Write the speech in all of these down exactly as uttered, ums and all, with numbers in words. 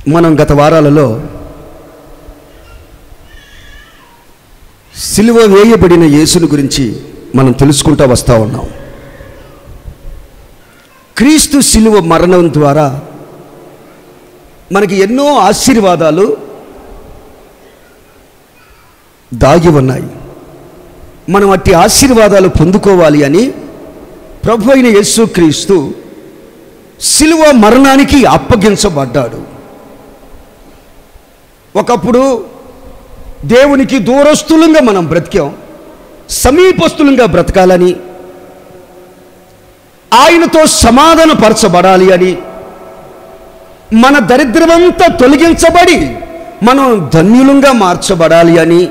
మనం గత వారాలలో సిలువ వేయబడిన యేసుని గురించి మనం తెలుసుకుంటూ వస్తూ ఉన్నాం. క్రీస్తు సిలువ మరణం ద్వారా మనకి ఎన్నో ఆశీర్వాదాలు దాగి ఉన్నాయి. మనం అట్టి ఆశీర్వాదాలు పొందుకోవాలి అని ప్రభు అయిన యేసుక్రీస్తు సిలువ మరణానికి అప్పగించబడ్డాడు. ఒకప్పుడు దేవునికి దూరస్తులంగా మనం బ్రతికాం, సమీపస్తులంగా బ్రతకాలని, ఆయనతో సమాధానపరచబడాలి అని, మన దరిద్రమంతా తొలగించబడి మనం ధన్యులంగా మార్చబడాలి అని,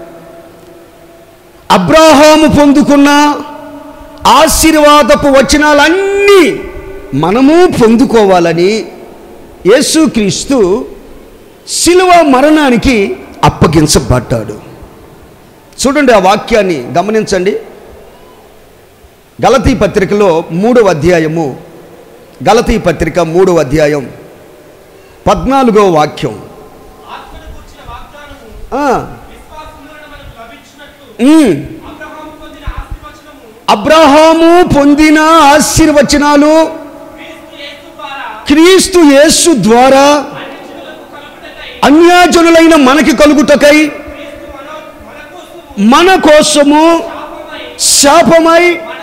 అబ్రాహాము పొందుకున్న ఆశీర్వాదపు వచనాలన్నీ మనము పొందుకోవాలని యేసుక్రీస్తు సిలువ మరణానికి అప్పగించబడ్డాడు. చూడండి, ఆ వాక్యాన్ని గమనించండి. గలతీ పత్రికలో మూడవ అధ్యాయము, గలతీ పత్రిక మూడవ అధ్యాయం పద్నాలుగో వాక్యం. అబ్రహాము పొందిన ఆశీర్వచనాలు క్రీస్తు యేసు ద్వారా అన్యజనులైన మనకి కలుగుటకై మన కోసము శాపమై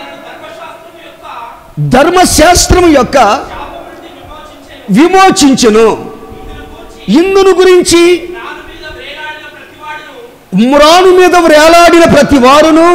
ధర్మశాస్త్రము యొక్క విమోచించెను. ఇందును గురించి మ్రాను మీద వేలాడిన ప్రతి వారును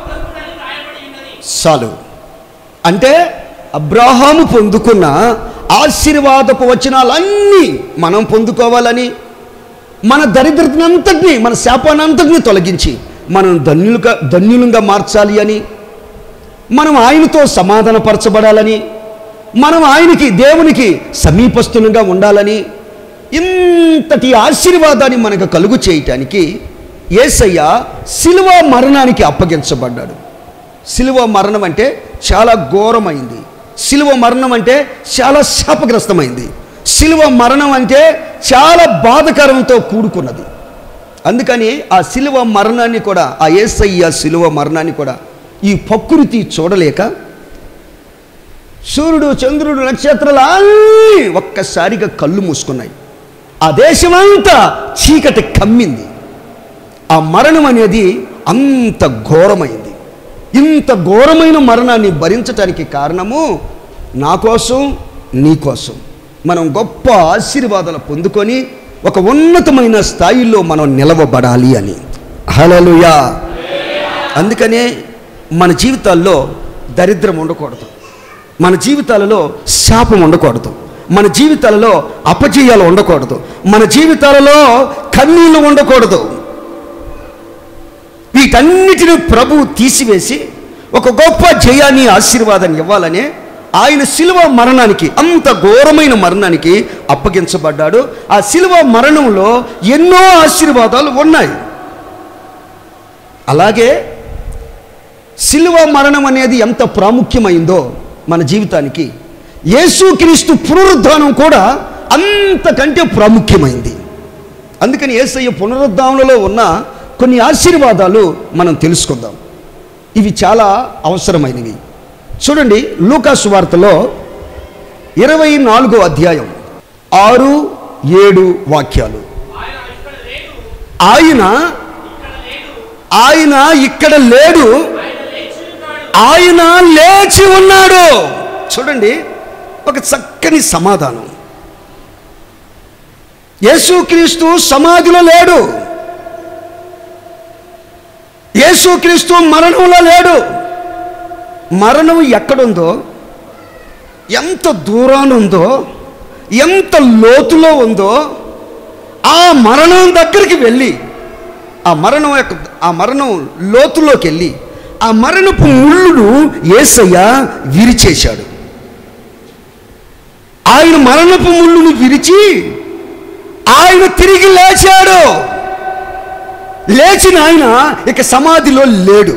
చాలు. అంటే అబ్రాహాము పొందుకున్న ఆశీర్వాదపు వచనాలన్నీ మనం పొందుకోవాలని, మన దరిద్రతనంతటినీ, మన శాపానంతటినీ తొలగించి మనం ధన్యులుగా ధన్యులుగా మార్చాలి అని, మనం ఆయనతో సమాధానపరచబడాలని, మనం ఆయనకి దేవునికి సమీపస్తులుగా ఉండాలని, ఇంతటి ఆశీర్వాదాన్ని మనకు కలుగు చేయటానికి యేసయ్య సిలువ మరణానికి అప్పగించబడ్డాడు. సిలువ మరణం అంటే చాలా ఘోరమైంది. సిలువ మరణం అంటే చాలా శాపగ్రస్తమైంది. సిలువ మరణం అంటే చాలా బాధకరంతో కూడుకున్నది. అందుకని ఆ సిలువ మరణాన్ని కూడా, ఆ యేసయ్య సిలువ మరణాన్ని కూడా ఈ ప్రకృతి చూడలేక సూర్యుడు, చంద్రుడు, నక్షత్రాలు అన్నీ ఒక్కసారిగా కళ్ళు మూసుకున్నాయి. ఆ దేశమంతా చీకటి కమ్మింది. ఆ మరణం అనేది అంత ఘోరమైంది. ఇంత ఘోరమైన మరణాన్ని భరించటానికి కారణము నా కోసం, నీ కోసం. మనం గొప్ప ఆశీర్వాదాలు పొందుకొని ఒక ఉన్నతమైన స్థాయిలో మనం నిలవబడాలి అని. హల్లెలూయా. అందుకనే మన జీవితాల్లో దరిద్రం ఉండకూడదు, మన జీవితాలలో శాపం ఉండకూడదు, మన జీవితాలలో అపజయాలు ఉండకూడదు, మన జీవితాలలో కన్నీళ్ళు ఉండకూడదు. వీటన్నిటిని ప్రభు తీసివేసి ఒక గొప్ప జయాన్ని, ఆశీర్వాదాన్ని ఇవ్వాలని ఆయన సిలువ మరణానికి, అంత ఘోరమైన మరణానికి అప్పగించబడ్డాడు. ఆ సిలువ మరణంలో ఎన్నో ఆశీర్వాదాలు ఉన్నాయి. అలాగే సిలువ మరణం అనేది ఎంత ప్రాముఖ్యమైందో మన జీవితానికి, యేసుక్రీస్తు పునరుద్ధానం కూడా అంతకంటే ప్రాముఖ్యమైంది. అందుకని యేసయ్య పునరుద్ధానంలో ఉన్న కొన్ని ఆశీర్వాదాలు మనం తెలుసుకుందాం. ఇవి చాలా అవసరమైనవి. చూడండి, లూకా సువార్తలో ఇరవై నాలుగో అధ్యాయం ఆరు ఏడు వాక్యాలు. ఆయన ఆయన ఇక్కడ లేడు, ఆయన లేచి ఉన్నాడు. చూడండి, ఒక చక్కని సమాధానం. యేసుక్రీస్తు సమాధిలో లేడు, యేసుక్రీస్తు మరణంలో లేడు. మరణం ఎక్కడుందో, ఎంత దూరాన ఉందో, ఎంత లోతులో ఉందో, ఆ మరణం దగ్గరికి వెళ్ళి, ఆ మరణం యొక్క ఆ మరణం లోతులోకి వెళ్ళి ఆ మరణపు ముళ్ళును యేసయ్య విరిచేశాడు. ఆయన మరణపు ముళ్ళును విరిచి ఆయన తిరిగి లేచాడు. లేచిన ఆయన ఇక సమాధిలో లేడు.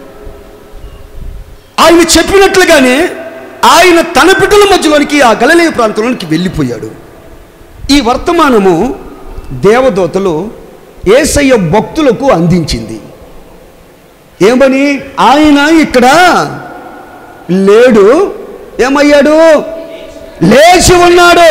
ఆయన చెప్పినట్లుగానే ఆయన తన బిడ్డల మధ్యలోనికి, ఆ గలిలయ ప్రాంతంలోనికి వెళ్ళిపోయాడు. ఈ వర్తమానము దేవదూతలు యేసయ్య భక్తులకు అందించింది. ఏమని? ఆయన ఇక్కడ లేడు, ఏమయ్యాడు? లేచి ఉన్నాడు.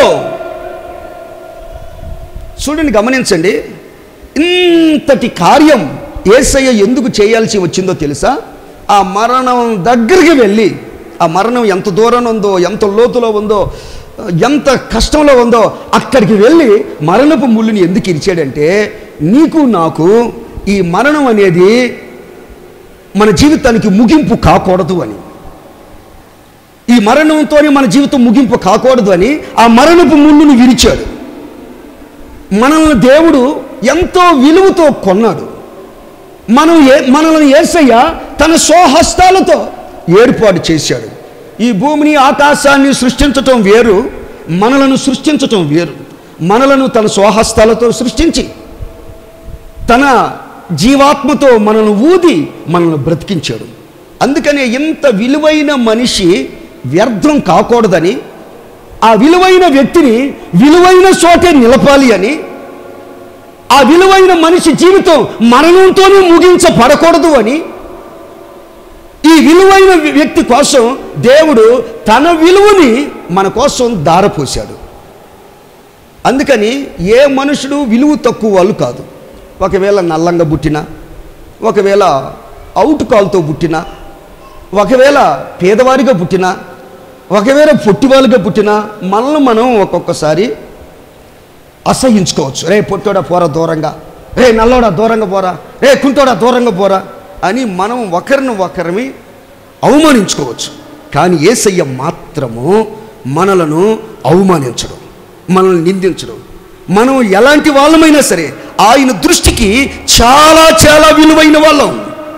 చూడండి, గమనించండి. ఇంతటి కార్యం యేసయ్య ఎందుకు చేయాల్సి వచ్చిందో తెలుసా? ఆ మరణం దగ్గరికి వెళ్ళి, ఆ మరణం ఎంత దూరం ఉందో, ఎంత లోతులో ఉందో, ఎంత కష్టంలో ఉందో అక్కడికి వెళ్ళి మరణపు ముళ్ళుని ఎందుకు ఇరిచాడంటే, నీకు నాకు ఈ మరణం అనేది మన జీవితానికి ముగింపు కాకూడదు అని. ఈ మరణంతోనే మన జీవితం ముగింపు కాకూడదు అని ఆ మరణపు ముళ్ళును విరిచాడు. మనల్ని దేవుడు ఎంతో విలువతో కొన్నాడు. మనం ఏ మనల్ని యేసయ్య తన స్వహస్తాలతో ఏర్పాటు చేశాడు. ఈ భూమిని ఆకాశాన్ని సృష్టించటం వేరు, మనలను సృష్టించటం వేరు. మనలను తన స్వహస్తాలతో సృష్టించి తన జీవాత్మతో మనల్ని ఊది మనల్ని బ్రతికించాడు. అందుకనే ఇంత విలువైన మనిషి వ్యర్థం కాకూడదని, ఆ విలువైన వ్యక్తిని విలువైన చోటే నిలపాలి అని, ఆ విలువైన మనిషి జీవితం మరణంతోనే ముగించబడకూడదు అని, ఈ విలువైన వ్యక్తి కోసం దేవుడు తన విలువని మన కోసం దారపోశాడు. అందుకని ఏ మనుషుడు విలువ తక్కువ వాళ్ళు కాదు. ఒకవేళ నల్లంగా పుట్టినా, ఒకవేళ అవుట్ కాల్తో పుట్టినా, ఒకవేళ పేదవారిగా పుట్టినా, ఒకవేళ పొట్టివాళ్ళుగా పుట్టినా, మనల్ని మనం ఒక్కొక్కసారి అసహించుకోవచ్చు. రే పొట్టోడా పోరా దూరంగా, రే నల్లోడా దూరంగా పోరా, రే కుంటోడా దూరంగా పోరా అని మనం ఒకరిని ఒకరిని అవమానించుకోవచ్చు. కానీ యేసయ్య మాత్రము మనలను అవమానించడం, మనల్ని నిందించడం, మనం ఎలాంటి వాళ్ళమైనా సరే ఆయన దృష్టికి చాలా చాలా విలువైన వాళ్ళం.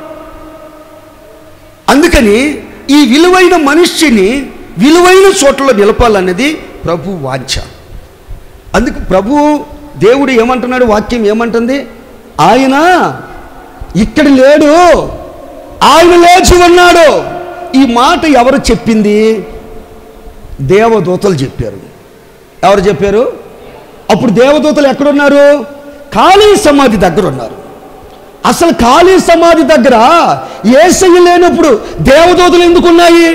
అందుకని ఈ విలువైన మనిషిని విలువైన చోట్లలో నిలపాలన్నది ప్రభు వాంఛ. అందుకు ప్రభు దేవుడు ఏమంటున్నాడు? వాక్యం ఏమంటుంది? ఆయన ఇక్కడ లేడు, ఆయన లేచి ఉన్నాడు. ఈ మాట ఎవరు చెప్పింది? దేవదూతలు చెప్పారు. ఎవరు చెప్పారు? అప్పుడు దేవదూతలు ఎక్కడున్నారు? ఖాళీ సమాధి దగ్గర ఉన్నారు. అసలు ఖాళీ సమాధి దగ్గర యేసయ్య లేనప్పుడు దేవదూతలు ఎందుకున్నాయి?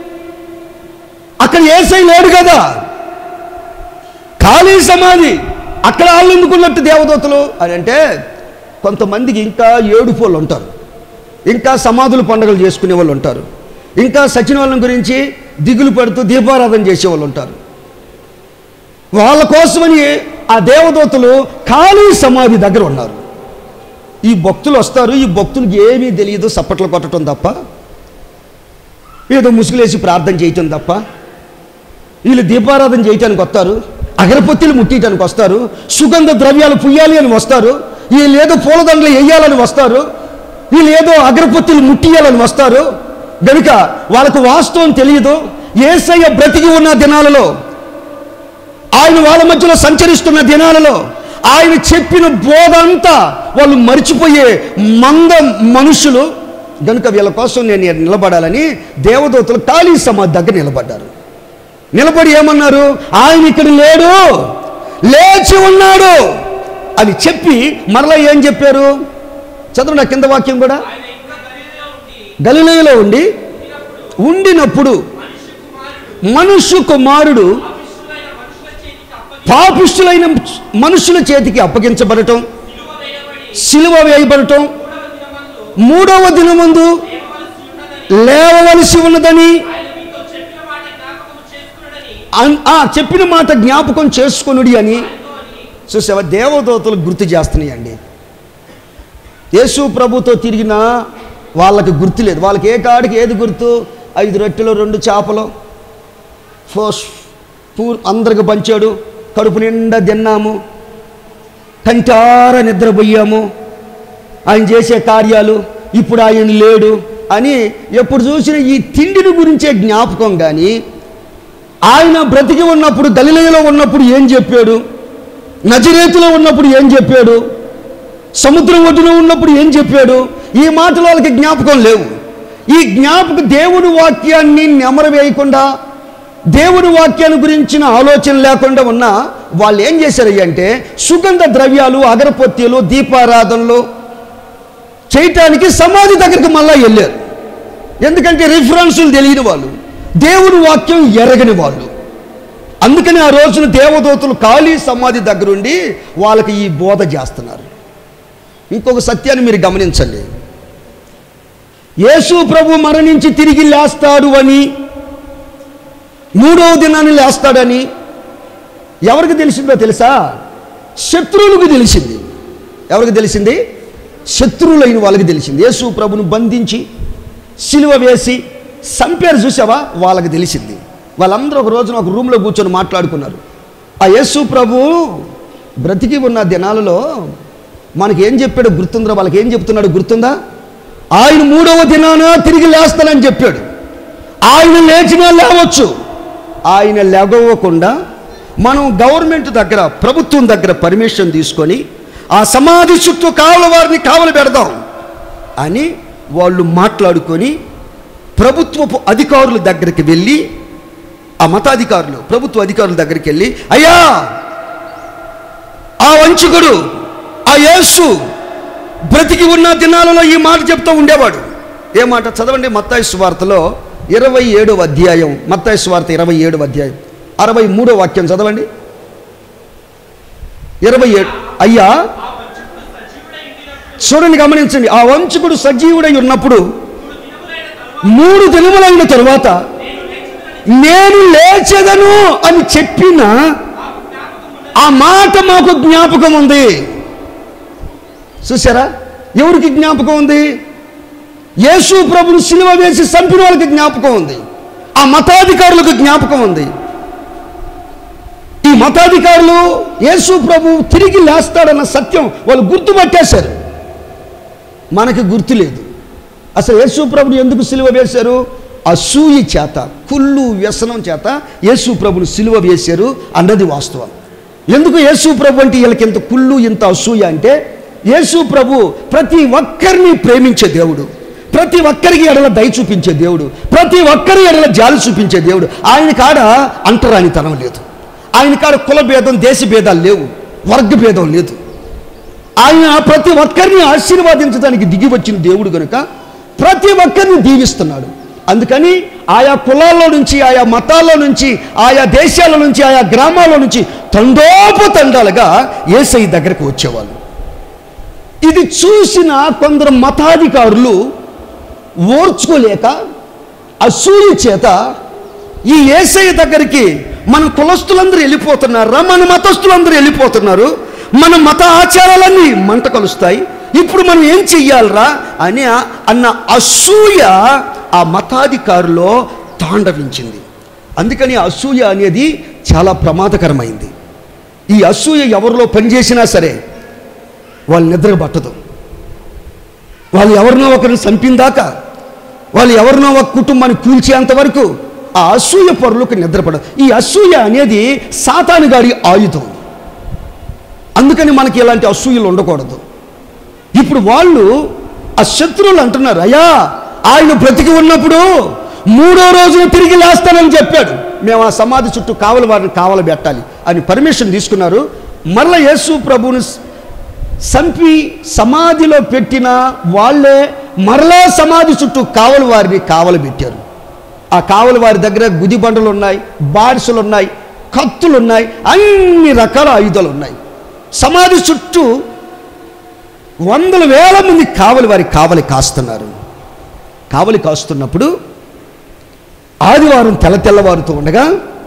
అక్కడ యేసయ్య లేడు కదా, ఖాళీ సమాధి, అక్కడ వాళ్ళు ఎందుకున్నట్టు దేవదూతలు అని అంటే, కొంతమందికి ఇంకా ఏడుపు వాళ్ళు ఉంటారు, ఇంకా సమాధుల పండుగలు చేసుకునే వాళ్ళు ఉంటారు, ఇంకా సచిన వాళ్ళ గురించి దిగులు పడుతూ దీపారాధన చేసేవాళ్ళు ఉంటారు. వాళ్ళ కోసమని ఆ దేవదూతలు ఖాళీ సమాధి దగ్గర ఉన్నారు. ఈ భక్తులు వస్తారు, ఈ భక్తులకు ఏమీ తెలియదు, సప్పట్లు కొట్టడం తప్ప, ఏదో ముసుగులేసి ప్రార్థన చేయటం తప్ప. వీళ్ళు దీపారాధన చేయటానికి వస్తారు, అగరపత్తులు ముట్టియటానికి వస్తారు, సుగంధ ద్రవ్యాలు పుయ్యాలి అని వస్తారు, వీళ్ళు ఏదో పూలదండలు వేయాలని వస్తారు, వీళ్ళు ఏదో అగరపత్తులు ముట్టియాలని వస్తారు. గనుక వాళ్ళకు వాస్తవం తెలియదు. యేసయ్య బ్రతికి ఉన్న దినాలలో, ఆయన వాళ్ళ మధ్యలో సంచరిస్తున్న దినాలలో ఆయన చెప్పిన బోధ అంతా వాళ్ళు మర్చిపోయే మంద మనుషులు. గనుక వీళ్ళ కోసం నేను నిలబడాలని దేవదూతలు ఖాళీ సమాధి దగ్గర నిలబడ్డారు. నిలబడి ఏమన్నారు? ఆయన ఇక్కడ లేడు, లేచి ఉన్నాడు అని చెప్పి మరలా ఏం చెప్పారు? చదువు నా కింద వాక్యం కూడా. గలిలయలో ఉండి ఉండినప్పుడు మనుష్య కుమారుడు పాపిష్టులైన మనుషుల చేతికి అప్పగించబడటం, సిలువ వేయబడటం, మూడవ దినమందు లేవవలసి ఉన్నదని, చెప్పిన మాట జ్ఞాపకం చేసుకొనుడి అని చూసావా? దేవదూతలు గుర్తు చేస్తున్నాయండి. యేసు ప్రభుతో తిరిగిన వాళ్ళకి గుర్తు లేదు. వాళ్ళకి ఏ కాడికి ఏది గుర్తు? ఐదు రొట్టెలు రెండు చేపలు ఫోస్ పూ అందరికి పంచాడు, కడుపు నిండా తిన్నాము, కంటార నిద్రపోయాము, ఆయన చేసే కార్యాలు, ఇప్పుడు ఆయన లేడు అని ఎప్పుడు చూసిన ఈ తిండిని గురించే జ్ఞాపకం. కానీ ఆయన బ్రతికి ఉన్నప్పుడు, గలిలయలో ఉన్నప్పుడు ఏం చెప్పాడు, నజరేతులో ఉన్నప్పుడు ఏం చెప్పాడు, సముద్రం ఒడ్డున ఉన్నప్పుడు ఏం చెప్పాడు, ఈ మాటలు వాళ్ళకి జ్ఞాపకం లేవు. ఈ జ్ఞాపకం దేవుని వాక్యాన్ని నెమరు వేయకుండా, దేవుని వాక్యాన్ని గురించిన ఆలోచన లేకుండా ఉన్న వాళ్ళు ఏం చేశారు అంటే సుగంధ ద్రవ్యాలు, అగరపొత్తులు, దీపారాధనలు చేయటానికి సమాధి దగ్గరికి మళ్ళా వెళ్ళారు. ఎందుకంటే రిఫరెన్సులు తెలియని వాళ్ళు, దేవుని వాక్యం ఎరగని వాళ్ళు. అందుకని ఆ రోజున దేవదూతలు ఖాళీ సమాధి దగ్గరుండి వాళ్ళకి ఈ బోధ చేస్తున్నారు. ఇంకొక సత్యాన్ని మీరు గమనించండి. యేసు ప్రభు మరణించి తిరిగి లేస్తాడు అని, మూడవ దినాన్ని లేస్తాడని ఎవరికి తెలిసిందో తెలుసా? శత్రువులకు తెలిసింది. ఎవరికి తెలిసింది? శత్రువులైన వాళ్ళకి తెలిసింది. యేసు ప్రభును బంధించి సిలువ వేసి చంపారు చూసావా, వాళ్ళకి తెలిసింది. వాళ్ళందరూ ఒక రోజున ఒక రూమ్లో కూర్చొని మాట్లాడుకున్నారు. ఆ యేసు ప్రభు బ్రతికి ఉన్న దినాలలో మనకి ఏం చెప్పాడు గుర్తుందా? వాళ్ళకి ఏం చెప్తున్నాడు గుర్తుందా? ఆయన మూడవ దినాన తిరిగి లేస్తానని చెప్పాడు. ఆయన లేచినా లేవచ్చు. ఆయన లేగవకుండా మనం గవర్నమెంట్ దగ్గర, ప్రభుత్వం దగ్గర పర్మిషన్ తీసుకొని ఆ సమాధి చుట్టూ కావల వారిని కావలి పెడదాం అని వాళ్ళు మాట్లాడుకొని ప్రభుత్వపు అధికారుల దగ్గరికి వెళ్ళి, ఆ మతాధికారులు ప్రభుత్వ అధికారుల దగ్గరికి వెళ్ళి, అయ్యా ఆ వంచకుడు ఆ యేసు బ్రతికి ఉన్న దినాలలో ఈ మాట చెప్తూ ఉండేవాడు. ఏ మాట? చదవండి మత్తయి సువార్తలో ఇరవై ఏడవ అధ్యాయం. మత్తయి సువార్త ఇరవై ఏడవ అధ్యాయం అరవై మూడో వాక్యం చదవండి. ఇరవై ఏడు. అయ్యా చూడండి, గమనించండి. ఆ వంచకుడు సజీవుడై ఉన్నప్పుడు మూడు దినములైన తరువాత నేను లేచెదను అని చెప్పిన ఆ మాట మాకు జ్ఞాపకం ఉంది. చూసారా? ఎవరికి జ్ఞాపకం ఉంది? యేసు ప్రభును సిలువ వేసి చంపిన వాళ్ళకి జ్ఞాపకం ఉంది. ఆ మతాధికారులకు జ్ఞాపకం ఉంది. ఈ మతాధికారులు యేసు ప్రభు తిరిగి లేస్తాడన్న సత్యం వాళ్ళు గుర్తుపట్టేశారు. మనకి గుర్తు లేదు. అసలు యేసు ప్రభుని ఎందుకు సిలువ వేశారు? అసూయ చేత, కుళ్ళు వ్యసనం చేత యేసు ప్రభుని సిలువ వేశారు అన్నది వాస్తవం. ఎందుకు యేసు ప్రభు అంటే వీళ్ళకి ఇంత కుళ్ళు, ఇంత అసూయ అంటే, యేసు ప్రభు ప్రతి ఒక్కరిని ప్రేమించే దేవుడు, ప్రతి ఒక్కరికి ఎడల దయ చూపించే దేవుడు, ప్రతి ఒక్కరి ఎడల జాలి చూపించే దేవుడు. ఆయన కాడ అంటరానితనం లేదు. ఆయన కాడ కుల భేదం, దేశ భేదాలు లేవు, వర్గ భేదం లేదు. ఆయన ప్రతి ఒక్కరిని ఆశీర్వాదించడానికి దిగి వచ్చిన దేవుడు కనుక ప్రతి ఒక్కరిని దీవిస్తున్నాడు. అందుకని ఆయా కులాల్లో నుంచి, ఆయా మతాల్లో నుంచి, ఆయా దేశాల నుంచి, ఆయా గ్రామాల నుంచి తండోపతండాలుగా యేసయ్య దగ్గరకు వచ్చేవాళ్ళు. ఇది చూసిన కొందరు మతాధికారులు ఓర్చుకోలేక అసూయ చేత ఈ యేసయ్య దగ్గరికి మన కులస్తులందరూ వెళ్ళిపోతున్నారా, మన మతస్థులందరూ వెళ్ళిపోతున్నారు, మన మత ఆచారాలన్నీ మంట కలుస్తాయి, ఇప్పుడు మనం ఏం చెయ్యాలరా అని అన్న అసూయ ఆ మతాధికారులో తాండవించింది. అందుకని అసూయ అనేది చాలా ప్రమాదకరమైంది. ఈ అసూయ ఎవరిలో పనిచేసినా సరే వాళ్ళు నిద్ర పట్టదు. వాళ్ళు ఎవరినో ఒకరిని చంపిందాకా, వాళ్ళు ఎవరినో ఒక కుటుంబాన్ని కూల్చేంత వరకు ఆ అసూయ పరులకు నిద్రపడదు. ఈ అసూయ అనేది సాతాను గారి ఆయుధం. అందుకని మనకి ఇలాంటి అసూయలు ఉండకూడదు. ఇప్పుడు వాళ్ళు ఆ శత్రువులు అంటున్నారు, అయ్యా ఆయన బ్రతికి ఉన్నప్పుడు మూడో రోజున తిరిగి లేస్తానని చెప్పాడు, మేము ఆ సమాధి చుట్టూ కావలి వారిని కావలి పెట్టాలి అని పర్మిషన్ తీసుకున్నారు. మరలా యేసు ప్రభువుని చంపి సమాధిలో పెట్టిన వాళ్ళే మరలా సమాధి చుట్టూ కావలి వారిని కావలి పెట్టారు. ఆ కావలి వారి దగ్గర గుదిబండలు ఉన్నాయి, బాడిసలు ఉన్నాయి, కత్తులు ఉన్నాయి, అన్ని రకాల ఆయుధాలు ఉన్నాయి. సమాధి చుట్టూ వందల వేల మంది కావలి వారి కావలి కాస్తున్నారు. కావలి కాస్తున్నప్పుడు ఆదివారం తెల్ల తెల్లవారుతూ ఉండగా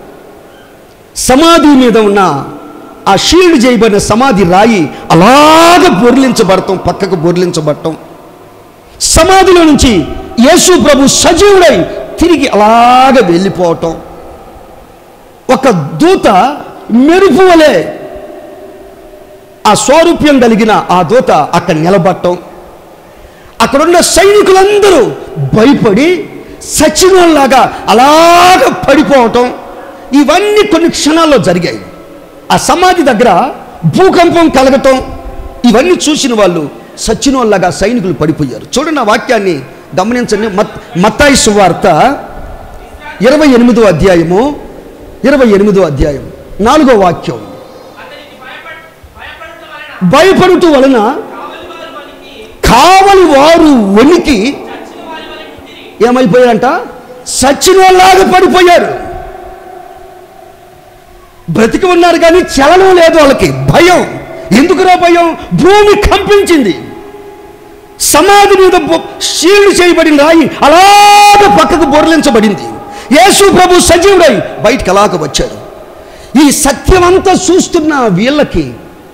సమాధి మీద ఉన్న ఆ షీల్డ్ చేయబడిన సమాధి రాయి అలాగ బొర్లించబడటం, పక్కకు బొర్లించబడటం, సమాధిలో నుంచి యేసు ప్రభు సజీవుడై తిరిగి అలాగ వెళ్ళిపోవటం, ఒక దూత మెరుపు వలె ఆ స్వరూప్యం కలిగిన ఆ దూత అక్కడ నిలబడటం, అక్కడున్న సైనికులందరూ భయపడి సచినుల్లాగా అలాగ పడిపోవటం, ఇవన్నీ కొన్ని క్షణాల్లో జరిగాయి. ఆ సమాధి దగ్గర భూకంపం కలగటం, ఇవన్నీ చూసిన వాళ్ళు సచినుల్లాగా సైనికులు పడిపోయారు. చూడండి ఆ వాక్యాన్ని గమనించండి. మత్ మత్తాయి సువార్త ఇరవై ఎనిమిదో అధ్యాయము ఇరవై ఎనిమిదో అధ్యాయం నాలుగో వాక్యం. భయపడుతూ వలన కావలి వారు వణికి ఏమైపోయారంట? సచ్చిన వాళ్ళలాగా పడిపోయారు. బ్రతికి ఉన్నారు కానీ చలనం లేదు వాళ్ళకి. భయం. ఎందుకురా భయం? భూమి కంపించింది. సమాధి మీద షీల్డ్ చేయబడిన రాయి అలాగ పక్కకు బొరలించబడింది. యేసు ప్రభు సజీవుడై బయటికి అలాగ వచ్చాడు. ఈ సత్యం అంతా చూస్తున్న వీళ్ళకి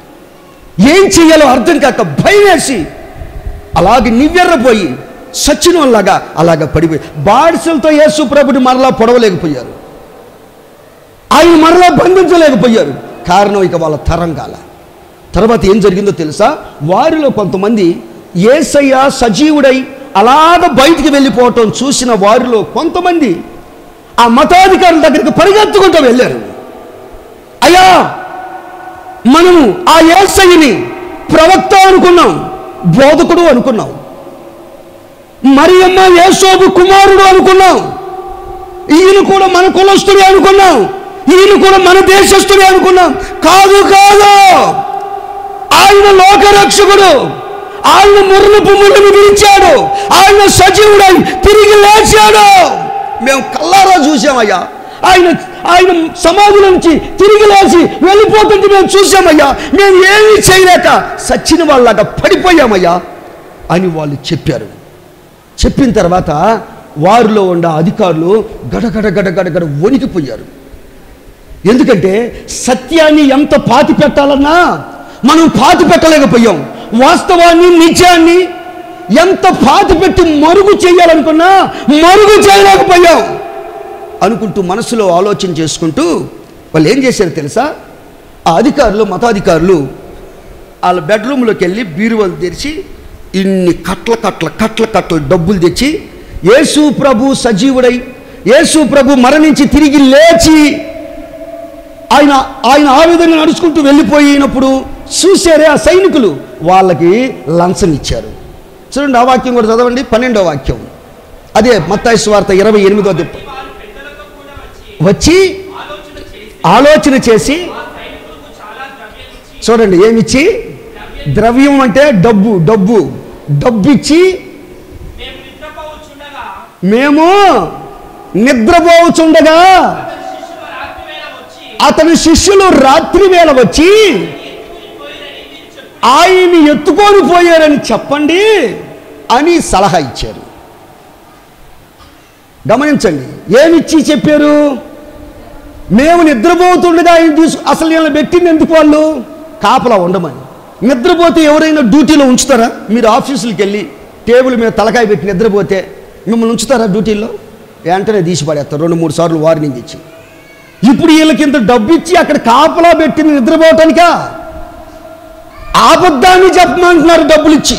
ఏం చెయ్యాలో అర్థం కాక భయం వేసి అలాగే నివ్వెర్రపోయి సచ్చిన వాళ్ళలాగా అలాగ పడిపోయి బాడిసలతో యేసు ప్రభుని మరలా పొడవలేకపోయారు. ఆయన మరలా బంధించలేకపోయారు. కారణం ఇక వాళ్ళ తరం కాల. తర్వాత ఏం జరిగిందో తెలుసా? వారిలో కొంతమంది యేసయ్య సజీవుడై అలాగ బయటికి వెళ్ళిపోవటం చూసిన వారిలో కొంతమంది ఆ మతాధికారుల దగ్గరికి పరిగెత్తుకుంటూ వెళ్ళారు. అయ్యా, మనము ఆ యేసయ్యని ప్రవక్త అనుకున్నాం, బోధకుడు అనుకున్నాం, మరియమ్మ యేసోబు కుమారుడు అనుకున్నాం, ఈయన కూడా మన కులస్తుడే అనుకున్నాం, ఈయన కూడా మన దేశస్తుడే అనుకున్నాం. కాదు కాదు, ఆయన లోకరక్షకుడు. ఆయన మురునపు మురుని విరిచాడు. ఆయన సజీవుడై తిరిగి లేచాడు. మేము కల్లారా చూసామయ్యా. ఆయన ఆయన సమాధి నుంచి తిరిగి లేచి వెళ్ళిపోతుంటే మేము చూసామయ్యా. మేము ఏమీ చేయలేక సచ్చిన వాళ్ళగా పడిపోయామయ్యా అని వాళ్ళు చెప్పారు. చెప్పిన తర్వాత వారిలో ఉన్న అధికారులు గడగడ గడగడ గడ వణికిపోయారు. ఎందుకంటే సత్యాన్ని ఎంత పాతి పెట్టాలన్నా మనం పాతి పెట్టలేకపోయాం. వాస్తవాన్ని, నిజాన్ని ఎంత పాతి పెట్టి మరుగు చేయాలనుకున్నా మరుగు చేయలేకపోయాం అనుకుంటూ మనసులో ఆలోచన చేసుకుంటూ వాళ్ళు ఏం చేశారు తెలుసా? ఆ అధికారులు, మతాధికారులు వాళ్ళ బెడ్రూమ్లోకి వెళ్ళి బీరువాలు తెరిచి ఇన్ని కట్ల కట్ల కట్ల కట్ల డబ్బులు తెచ్చి యేసు ప్రభు సజీవుడై యేసు ప్రభు మరణించి తిరిగి లేచి ఆయన ఆయన ఆ విధంగా నడుచుకుంటూ వెళ్ళిపోయినప్పుడు చూసారే ఆ సైనికులు, వాళ్ళకి లంచం ఇచ్చారు. చూడండి, ఆ వాక్యం కూడా చదవండి. పన్నెండో వాక్యం అదే మత్తయి సువార్త ఇరవై ఎనిమిదో వచ్చి ఆలోచన చేసి చూడండి ఏమిచ్చి, ద్రవ్యం అంటే డబ్బు, డబ్బు డబ్బిచ్చి మేము నిద్రపోవచ్చుండగా అతని శిష్యులు రాత్రి వేళ వచ్చి ఆయన్ని ఎత్తుకొని పోయారని చెప్పండి అని సలహా ఇచ్చారు. గమనించండి, ఏమిచ్చి చెప్పారు? మేము నిద్రపోతుండగా ఆయన తీసుకు అసలు వీళ్ళని పెట్టింది ఎందుకు? వాళ్ళు కాపలా ఉండమని. నిద్రపోతే ఎవరైనా డ్యూటీలో ఉంచుతారా? మీరు ఆఫీసులకు వెళ్ళి టేబుల్ మీద తలకాయ పెట్టి నిద్రపోతే మిమ్మల్ని ఉంచుతారా డ్యూటీలో? వెంటనే తీసి పడేస్తారు, రెండు మూడు సార్లు వార్నింగ్ ఇచ్చి. ఇప్పుడు వీళ్ళకి ఇంత డబ్బు ఇచ్చి అక్కడ కాపలా పెట్టింది నిద్రపోవటానికా? అబద్ధాన్ని చెప్పమంటున్నారు డబ్బులు ఇచ్చి.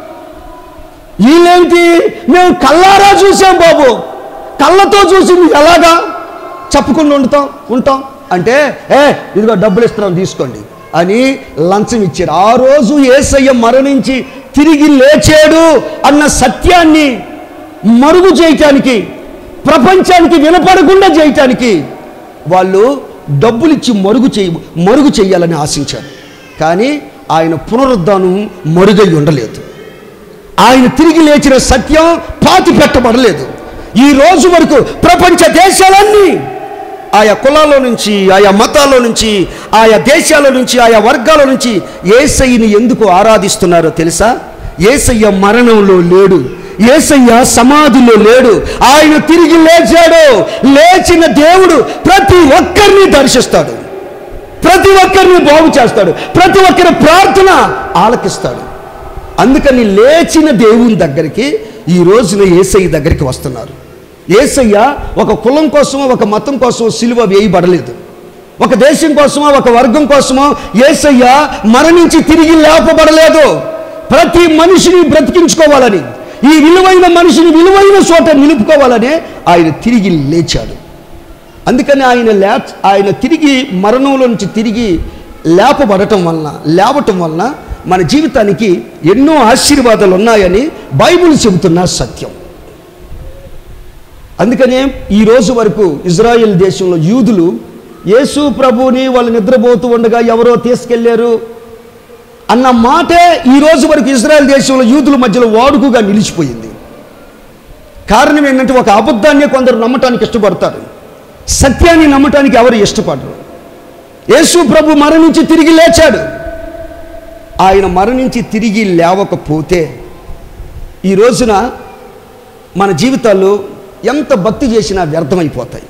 వీళ్ళేంటి, మేము కల్లారా చూసాం బాబు, కళ్ళతో చూసింది ఎలాగా చెప్పకుండా ఉంటాం ఉంటాం అంటే ఏ ఇదిగో డబ్బులు ఇస్తున్నాం తీసుకోండి అని లంచం ఇచ్చారు. ఆ రోజు యేసయ్య మరణించి తిరిగి లేచాడు అన్న సత్యాన్ని మరుగు చేయటానికి, ప్రపంచానికి వినపడకుండా చేయటానికి వాళ్ళు డబ్బులు ఇచ్చి మరుగు చేయ మరుగు చేయాలని ఆశించారు. కానీ ఆయన పునరుద్ధానం మరుగై ఉండలేదు. ఆయన తిరిగి లేచిన సత్యం పాతి పెట్టబడలేదు. ఈ రోజు వరకు ప్రపంచ దేశాలన్నీ ఆయా కులాల నుంచి, ఆయా మతాల నుంచి, ఆయా దేశాల నుంచి, ఆయా వర్గాల నుంచి యేసయ్యని ఎందుకు ఆరాధిస్తున్నారో తెలుసా? యేసయ్య మరణంలో లేడు, యేసయ్య సమాధిలో లేడు, ఆయన తిరిగి లేచాడు. లేచిన దేవుడు ప్రతి ఒక్కరిని దర్శిస్తాడు, ప్రతి ఒక్కరిని బాగు చేస్తాడు, ప్రతి ఒక్కరి ప్రార్థన ఆలకిస్తాడు. అందుకని లేచిన దేవుని దగ్గరికి ఈ రోజున యేసయ్య దగ్గరికి వస్తున్నారు. యేసయ్య ఒక కులం కోసమో, ఒక మతం కోసమో సిలువ వేయబడలేదు. ఒక దేశం కోసమో, ఒక వర్గం కోసమో యేసయ్య మరణించి తిరిగి లేపబడలేదు. ప్రతి మనిషిని బ్రతికించుకోవాలని, ఈ విలువైన మనిషిని విలువైన చోట నిలుపుకోవాలని ఆయన తిరిగి లేచాడు. అందుకని ఆయన లే ఆయన తిరిగి మరణంలో నుంచి తిరిగి లేపబడటం వలన లేవటం వలన మన జీవితానికి ఎన్నో ఆశీర్వాదాలు ఉన్నాయని బైబిల్ చెబుతున్న సత్యం. అందుకనే ఈ రోజు వరకు ఇజ్రాయెల్ దేశంలో యూదులు యేసు ప్రభువుని వాళ్ళు నిద్రపోతూ ఉండగా ఎవరో తీసుకెళ్లారు అన్న మాటే ఈ రోజు వరకు ఇజ్రాయెల్ దేశంలో యూదుల మధ్యలో వాడుకగా నిలిచిపోయింది. కారణం ఏంటంటే ఒక అబద్ధాన్ని కొందరు నమ్మటానికి ఇష్టపడతారు, సత్యాన్ని నమ్మటానికి ఎవరు ఇష్టపడరు. యేసు ప్రభు మరణించి తిరిగి లేచాడు. ఆయన మరణించి తిరిగి లేవకపోతే ఈ రోజున మన జీవితాల్లో ఎంత భక్తి చేసినా వ్యర్థమైపోతాయి.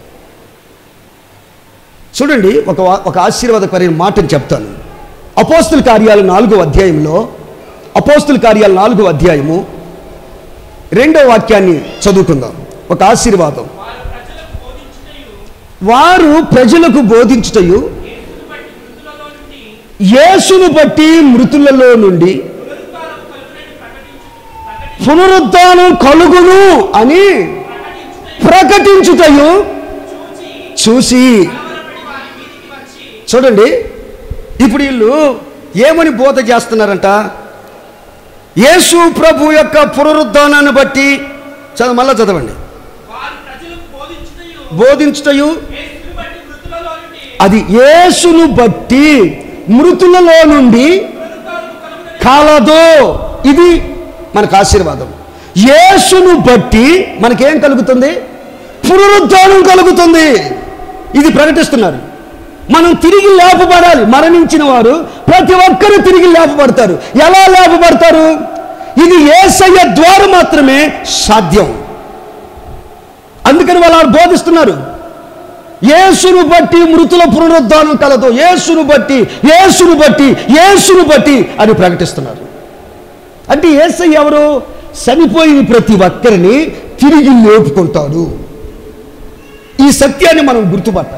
చూడండి, ఒక ఒక ఆశీర్వాదకరమైన మాటను చెప్తాను. అపోస్తుల కార్యాలు నాలుగో అధ్యాయంలో అపోస్తుల కార్యాలు నాలుగో అధ్యాయము రెండో వాక్యాన్ని చదువుకుందాం. ఒక ఆశీర్వాదం. వారు ప్రజలకు బోధించుటయు యేసును బట్టి మృతులలో నుండి పునరుద్ధానం కలుగును అని ప్రకటించుటయు చూసి. చూడండి, ఇప్పుడు వీళ్ళు ఏమని బోధ చేస్తున్నారంట? యేసు ప్రభు యొక్క పునరుద్ధానాన్ని బట్టి చదువు, మళ్ళా చదవండి. బోధించుటయు అది యేసును బట్టి మృతులలో నుండి కలదు. ఇది మనకు ఆశీర్వాదం. యేసును బట్టి మనకేం కలుగుతుంది? పునరుద్ధానం కలుగుతుంది. ఇది ప్రకటిస్తున్నారు. మనం తిరిగి లేపబడాలి. మరణించిన వారు ప్రతి ఒక్కరూ తిరిగి లేపబడతారు. ఎలా లేపబడతారు? ఇది యేసయ్య ద్వారా మాత్రమే సాధ్యం. అందుకని వాళ్ళు బోధిస్తున్నారు, యేసును బట్టి మృతుల పునరుద్ధానం కలదు, యేసును బట్టి యేసును బట్టి యేసును బట్టి అని ప్రకటిస్తున్నారు. అంటే యేసయ్య ఎవరు? చనిపోయిన ప్రతి ఒక్కరిని తిరిగి లేపుకుంటాడు. ఈ సత్యాన్ని మనం గుర్తుపట్టాలి.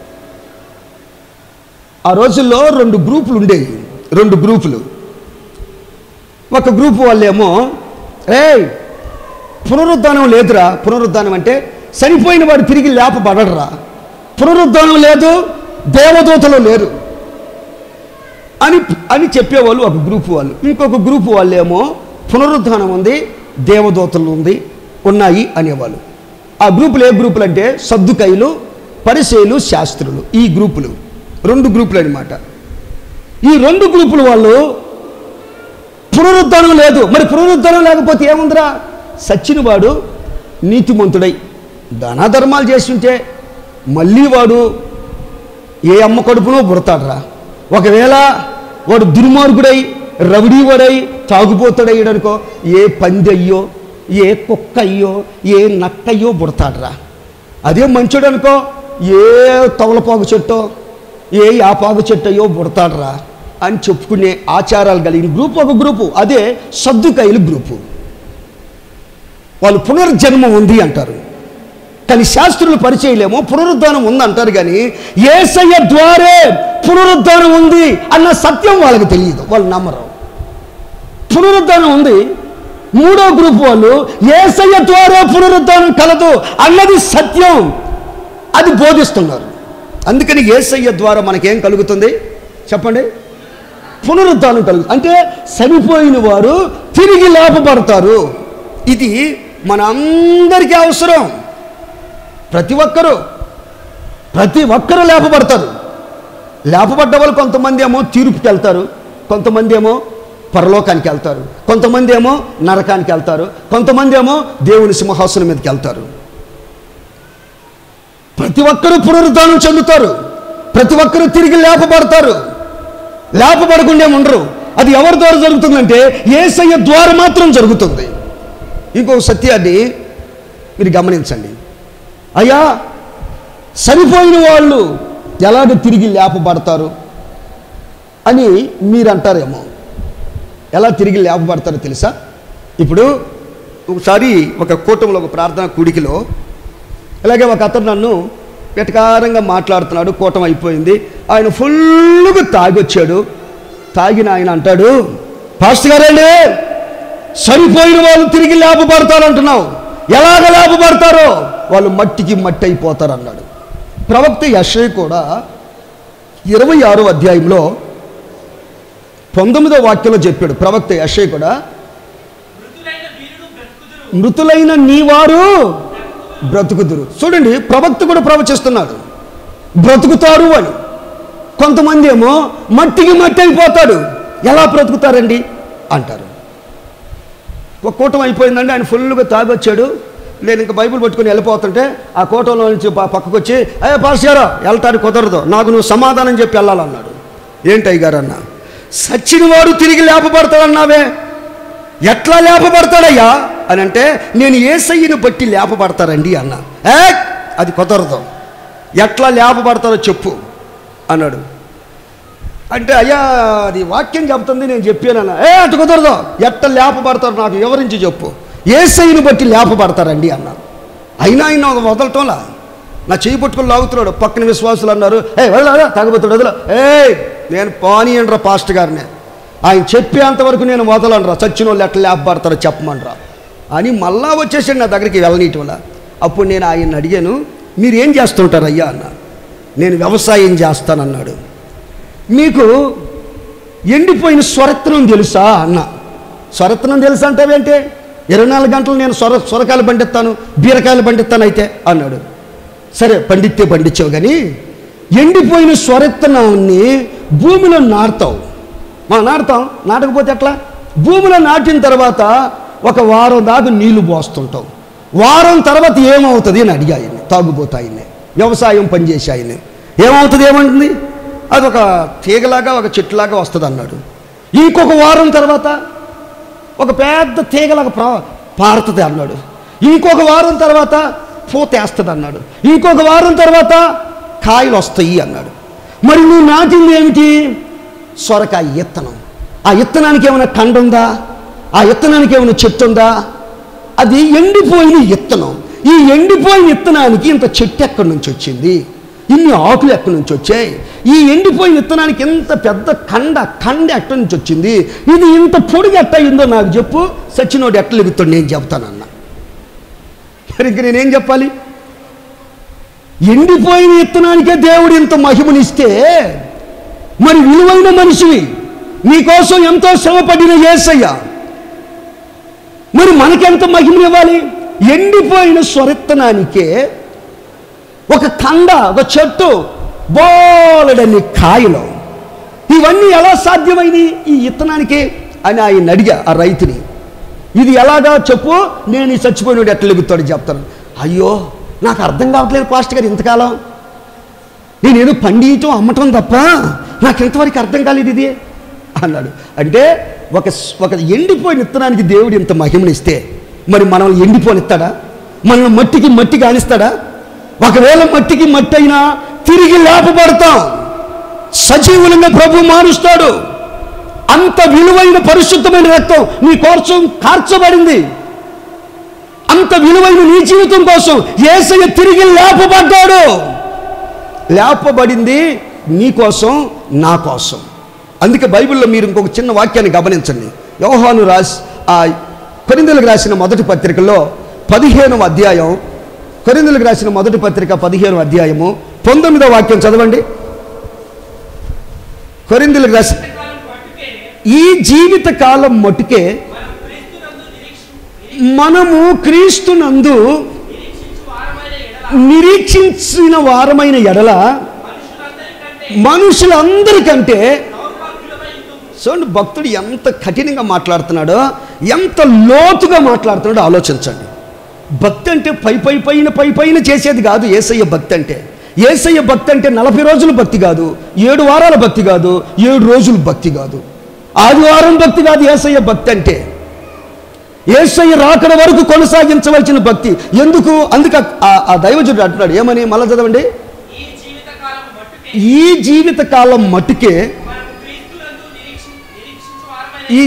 ఆ రోజుల్లో రెండు గ్రూపులు ఉండేవి. రెండు గ్రూపులు. ఒక గ్రూపు వాళ్ళేమో, ఏ పునరుద్ధానం లేదురా. పునరుద్ధానం అంటే చనిపోయిన వాడు తిరిగి లేపబడరా. పునరుద్ధానం లేదు, దేవదూతలు లేరు అని అని చెప్పేవాళ్ళు ఒక గ్రూపు వాళ్ళు. ఇంకొక గ్రూపు వాళ్ళేమో పునరుద్ధానం ఉంది, దేవదూతలు ఉంది ఉన్నాయి అనేవాళ్ళు. ఆ గ్రూపులు ఏ గ్రూపులు అంటే సద్దుకైలు, పరిసయ్యులు, శాస్త్రులు. ఈ గ్రూపులు రెండు గ్రూపులు అనమాట. ఈ రెండు గ్రూపుల వాళ్ళు పునరుద్ధానం లేదు. మరి పునరుద్ధానం లేకపోతే ఏముందిరా? సచ్చినవాడు నీతిమంతుడై దానాధర్మాలు చేస్తుంటే మళ్ళీ వాడు ఏ అమ్మ కడుపునో పుడతాడరా. ఒకవేళ వాడు దుర్మార్గుడై రవిడీవాడై తాగుపోతాడయ్యాడనుకో, ఏ పంది అయ్యో, ఏ కుక్క అయ్యో, ఏ నక్క అయ్యో పుడతాడరా. అదే మంచోడు అనుకో, ఏ తవలపాగు చెట్టో ఏ యాపాగు చెట్టు అయ్యో పుడతాడరా అని చెప్పుకునే ఆచారాలు కలిగిన గ్రూప్ ఒక గ్రూపు. అదే సద్దుకైలు గ్రూపు. వాళ్ళు పునర్జన్మ ఉంది అంటారు, కానీ శాస్త్రులు పరిచయలేమో పునరుద్ధానం ఉందంటారు. కానీ యేసయ్య ద్వారే పునరుద్ధానం ఉంది అన్న సత్యం వాళ్ళకి తెలియదు, వాళ్ళు నమ్మరు. పునరుద్ధానం ఉంది. మూడో గ్రూప్ వాళ్ళు యేసయ్య ద్వారా పునరుద్ధానం కలదు అన్నది సత్యం, అది బోధిస్తున్నారు. అందుకని యేసయ్య ద్వారా మనకేం కలుగుతుంది చెప్పండి? పునరుద్ధానం కలుగుతుంది. అంటే చనిపోయిన వారు తిరిగి లేపబడతారు. ఇది మన అందరికీ అవసరం. ప్రతి ఒక్కరూ ప్రతి ఒక్కరూ లేపబడతారు. లేపబడ్డ వాళ్ళు కొంతమంది ఏమో తీర్పుకి వెళ్తారు, కొంతమంది ఏమో పరలోకానికి వెళ్తారు, కొంతమంది ఏమో నరకానికి వెళ్తారు, కొంతమంది ఏమో దేవుని సింహాసనం మీదకి వెళ్తారు. ప్రతి ఒక్కరూ పునరుద్ధానం చెందుతారు. ప్రతి ఒక్కరూ తిరిగి లేపబడతారు. లేపబడకుండా ఉండరు. అది ఎవరి ద్వారా జరుగుతుందంటే యేసయ్య ద్వారా మాత్రం జరుగుతుంది. ఇంకొక సత్యాన్ని మీరు గమనించండి. అయ్యా, చనిపోయిన వాళ్ళు ఎలాగ తిరిగి లేపబడతారు అని మీరు అంటారేమో. ఎలా తిరిగి లేపబడతారో తెలుసా? ఇప్పుడు ఒకసారి ఒక కూటంలో ఒక ప్రార్థన కూడికిలో ఇలాగే ఒక అతను నన్ను వెటకారంగా మాట్లాడుతున్నాడు. కూటం అయిపోయింది, ఆయన ఫుల్గా తాగొచ్చాడు. తాగిన ఆయన అంటాడు, పాస్టర్ గారండి, చనిపోయిన వాళ్ళు తిరిగి లేపబడతారు అంటున్నావు, ఎలాగ లేపబడతారో? వాళ్ళు మట్టికి మట్టి అయిపోతారు అన్నాడు. ప్రవక్త యెషయా కూడా ఇరవై ఆరో అధ్యాయంలో పంతొమ్మిదో వాక్యంలో చెప్పాడు. ప్రవక్త యెషయా కూడా, మృతులైన నీవారు బ్రతుకుదురు. చూడండి, ప్రవక్త కూడా ప్రవచిస్తున్నాడు బ్రతుకుతారు అని. కొంతమంది ఏమో మట్టికి మట్టి అయిపోతాడు, ఎలా బ్రతుకుతారండి అంటారు. ఒక కూటం అయిపోయిందండి, ఆయన ఫుల్గా తాగొచ్చాడు. నేను ఇంకా బైబిల్ పట్టుకుని వెళ్ళిపోతుంటే ఆ కూటంలో నుంచి పక్కకు వచ్చి, అయ్యే పాస్టర్ వెళ్తాడు, కుదరదు, నాకు నువ్వు సమాధానం చెప్పి వెళ్ళాలన్నాడు. ఏంటి అయ్యగారు అన్న, సచ్చినవాడు తిరిగి లేపబడతాడన్నావే, ఎట్లా లేపబడతాడయ్యా అని అంటే, నేను యేసయ్యను బట్టి లేపబడతారండి అన్న. ఏ అది కుదరదు, ఎట్లా లేపబడతారో చెప్పు అన్నాడు. అంటే అయ్యా అది వాక్యం చెప్తుంది, నేను చెప్పానన్నా. ఏ అటు కుదరదు, ఎట్లా లేపబడతారు నాకు వివరించి చెప్పు. యేసయ్యను బట్టి లేపబడతారండి అన్నారు. అయినా ఆయన వదలటంలా, నా చేయి పట్టుకుని లాగుతున్నాడు. పక్కన విశ్వాసులు అన్నారు, ఏ వదలరా తాగబోతాడు వదల. ఏ నేను పానీయండ్రా పాస్టర్ గారిని, ఆయన చెప్పేంతవరకు నేను వదలనరా, చచ్చిన వాళ్ళు ఎట్లా లేపబడతారో చెప్పమనరా అని మళ్ళా వచ్చేసాడు నా దగ్గరికి వెళ్ళనీయటం వల్ల. అప్పుడు నేను ఆయన్ని అడిగాను, మీరు ఏం చేస్తుంటారు అయ్యా అన్న. నేను వ్యవసాయం చేస్తానన్నాడు. మీకు ఎండిపోయిన స్వరత్నం తెలుసా అన్న. స్వరత్నం తెలుసా అంటావేంటే, ఇరవై నాలుగు గంటలు నేను సొర సొరకాయలు పండిస్తాను, బీరకాయలు పండిస్తాను అయితే అన్నాడు. సరే పండితే పండించావు, కానీ ఎండిపోయిన స్వరత్నాన్ని భూమిలో నాటుతావు. మా నాటుతాం, నాటకపోతే ఎట్లా? భూమిలో నాటిన తర్వాత ఒక వారం దాకా నీళ్లు పోస్తుంటావు. వారం తర్వాత ఏమవుతుంది అని అడిగా ఆయన్ని, తాగుబోతాయన్ని, వ్యవసాయం పనిచేసి ఆయన్ని. ఏమవుతుంది ఏమంటుంది, అదొక తీగలాగా ఒక చెట్టులాగా వస్తుంది అన్నాడు. ఇంకొక వారం తర్వాత ఒక పెద్ద తీగలాగా ప్రా పారుతుంది అన్నాడు. ఇంకొక వారం తర్వాత పూతేస్తుంది అన్నాడు. ఇంకొక వారం తర్వాత కాయలు వస్తాయి అన్నాడు. మరి నువ్వు నాటింది ఏమిటి? సొరకాయ విత్తనం. ఆ విత్తనానికి ఏమైనా కండ ఉందా? ఆ విత్తనానికి ఏమైనా చెట్టు ఉందా? అది ఎండిపోయిన విత్తనం. ఈ ఎండిపోయిన విత్తనానికి ఇంత చెట్టు ఎక్కడి నుంచి వచ్చింది? ఇన్ని ఆకులు ఎక్కడి నుంచి వచ్చాయి? ఈ ఎండిపోయిన విత్తనానికి ఇంత పెద్ద కండ కండ ఎక్కడి నుంచి వచ్చింది? ఇది ఇంత పొడిగా ఎట్ట అయిందో నాకు చెప్పు, సచ్చినోడు ఎట్లా ఎగుతాడు నేను చెప్తానన్నా. మరి ఇంక నేనేం చెప్పాలి? ఎండిపోయిన విత్తనానికే దేవుడు ఇంత మహిమనిస్తే, మరి విలువైన మనిషివి, నీకోసం ఎంతో శ్రమపడిన యేసయ్య మరి మనకెంత మహిమనివ్వాలి? ఎండిపోయిన స్వరిత్తనానికే ఒక కండ, ఒక చెట్టు, బోలెడన్ని కాయలు, ఇవన్నీ ఎలా సాధ్యమైనవి ఈ విత్తనానికి అని ఆయన అడిగా ఆ రైతుని. ఇది ఎలాగా చెప్పు, నేను ఈ చచ్చిపోయినోడు ఎట్లా ఎగుతాడు చెప్తాను. అయ్యో నాకు అర్థం కావట్లేదు పాస్టర్ గారు, ఇంతకాలం నేనేదో పండియటం అమ్మటం తప్ప నాకు ఇంతవరకు అర్థం కాలేదు ఇది అన్నాడు. అంటే ఒక ఒక ఎండిపోయిన విత్తనానికి దేవుడు ఇంత మహిమనిస్తే, మరి మనం ఎండిపోనిస్తాడా? మనం మట్టికి మట్టి కానిస్తాడా? ఒకవేళ మట్టికి మట్టి అయినా తిరిగి లేపబడతాం, సజీవులంగా ప్రభు మారుస్తాడు. అంత విలువైన పరిశుద్ధమైన రక్తం నీ కోసం కార్చబడింది. అంత విలువైన నీ జీవితం కోసం యేసయ్య తిరిగి లేపబడ్డాడు. లేపబడింది నీ కోసం, నా కోసం. అందుకే బైబిల్లో మీరు ఇంకొక చిన్న వాక్యాన్ని గమనించండి. యోహాను రాసి ఆ కొరింథీయులకు రాసిన మొదటి పత్రికలో పదిహేనవ అధ్యాయం, కొరింథీయులకు రాసిన మొదటి పత్రిక పదిహేనవ అధ్యాయము పంతొమ్మిదవ వాక్యం చదవండి. కొరింథీయులకు రాసి, ఈ జీవిత కాలం మటుకే మనము క్రీస్తునందు నిరీక్షించిన వారమైన ఎడల మనుషులందరికంటే, చూడండి భక్తుడు ఎంత కఠినంగా మాట్లాడుతున్నాడో, ఎంత లోతుగా మాట్లాడుతున్నాడో ఆలోచించండి. భక్తి అంటే పై పై పైన పై పైన చేసేది కాదు. యేసయ్య భక్తి అంటే, యేసయ్య భక్తి అంటే నలభై రోజుల భక్తి కాదు, ఏడు వారాల భక్తి కాదు, ఏడు రోజుల భక్తి కాదు, ఆదివారం భక్తి కాదు. యేసయ్య భక్తి అంటే యేసయ్య రాకడ వరకు కొనసాగించవలసిన భక్తి. ఎందుకు? అందుకే ఆ దైవజనుడు అంటున్నాడు ఏమని, మళ్ళా చదవండి. ఈ జీవిత కాలం మట్టుకే ఈ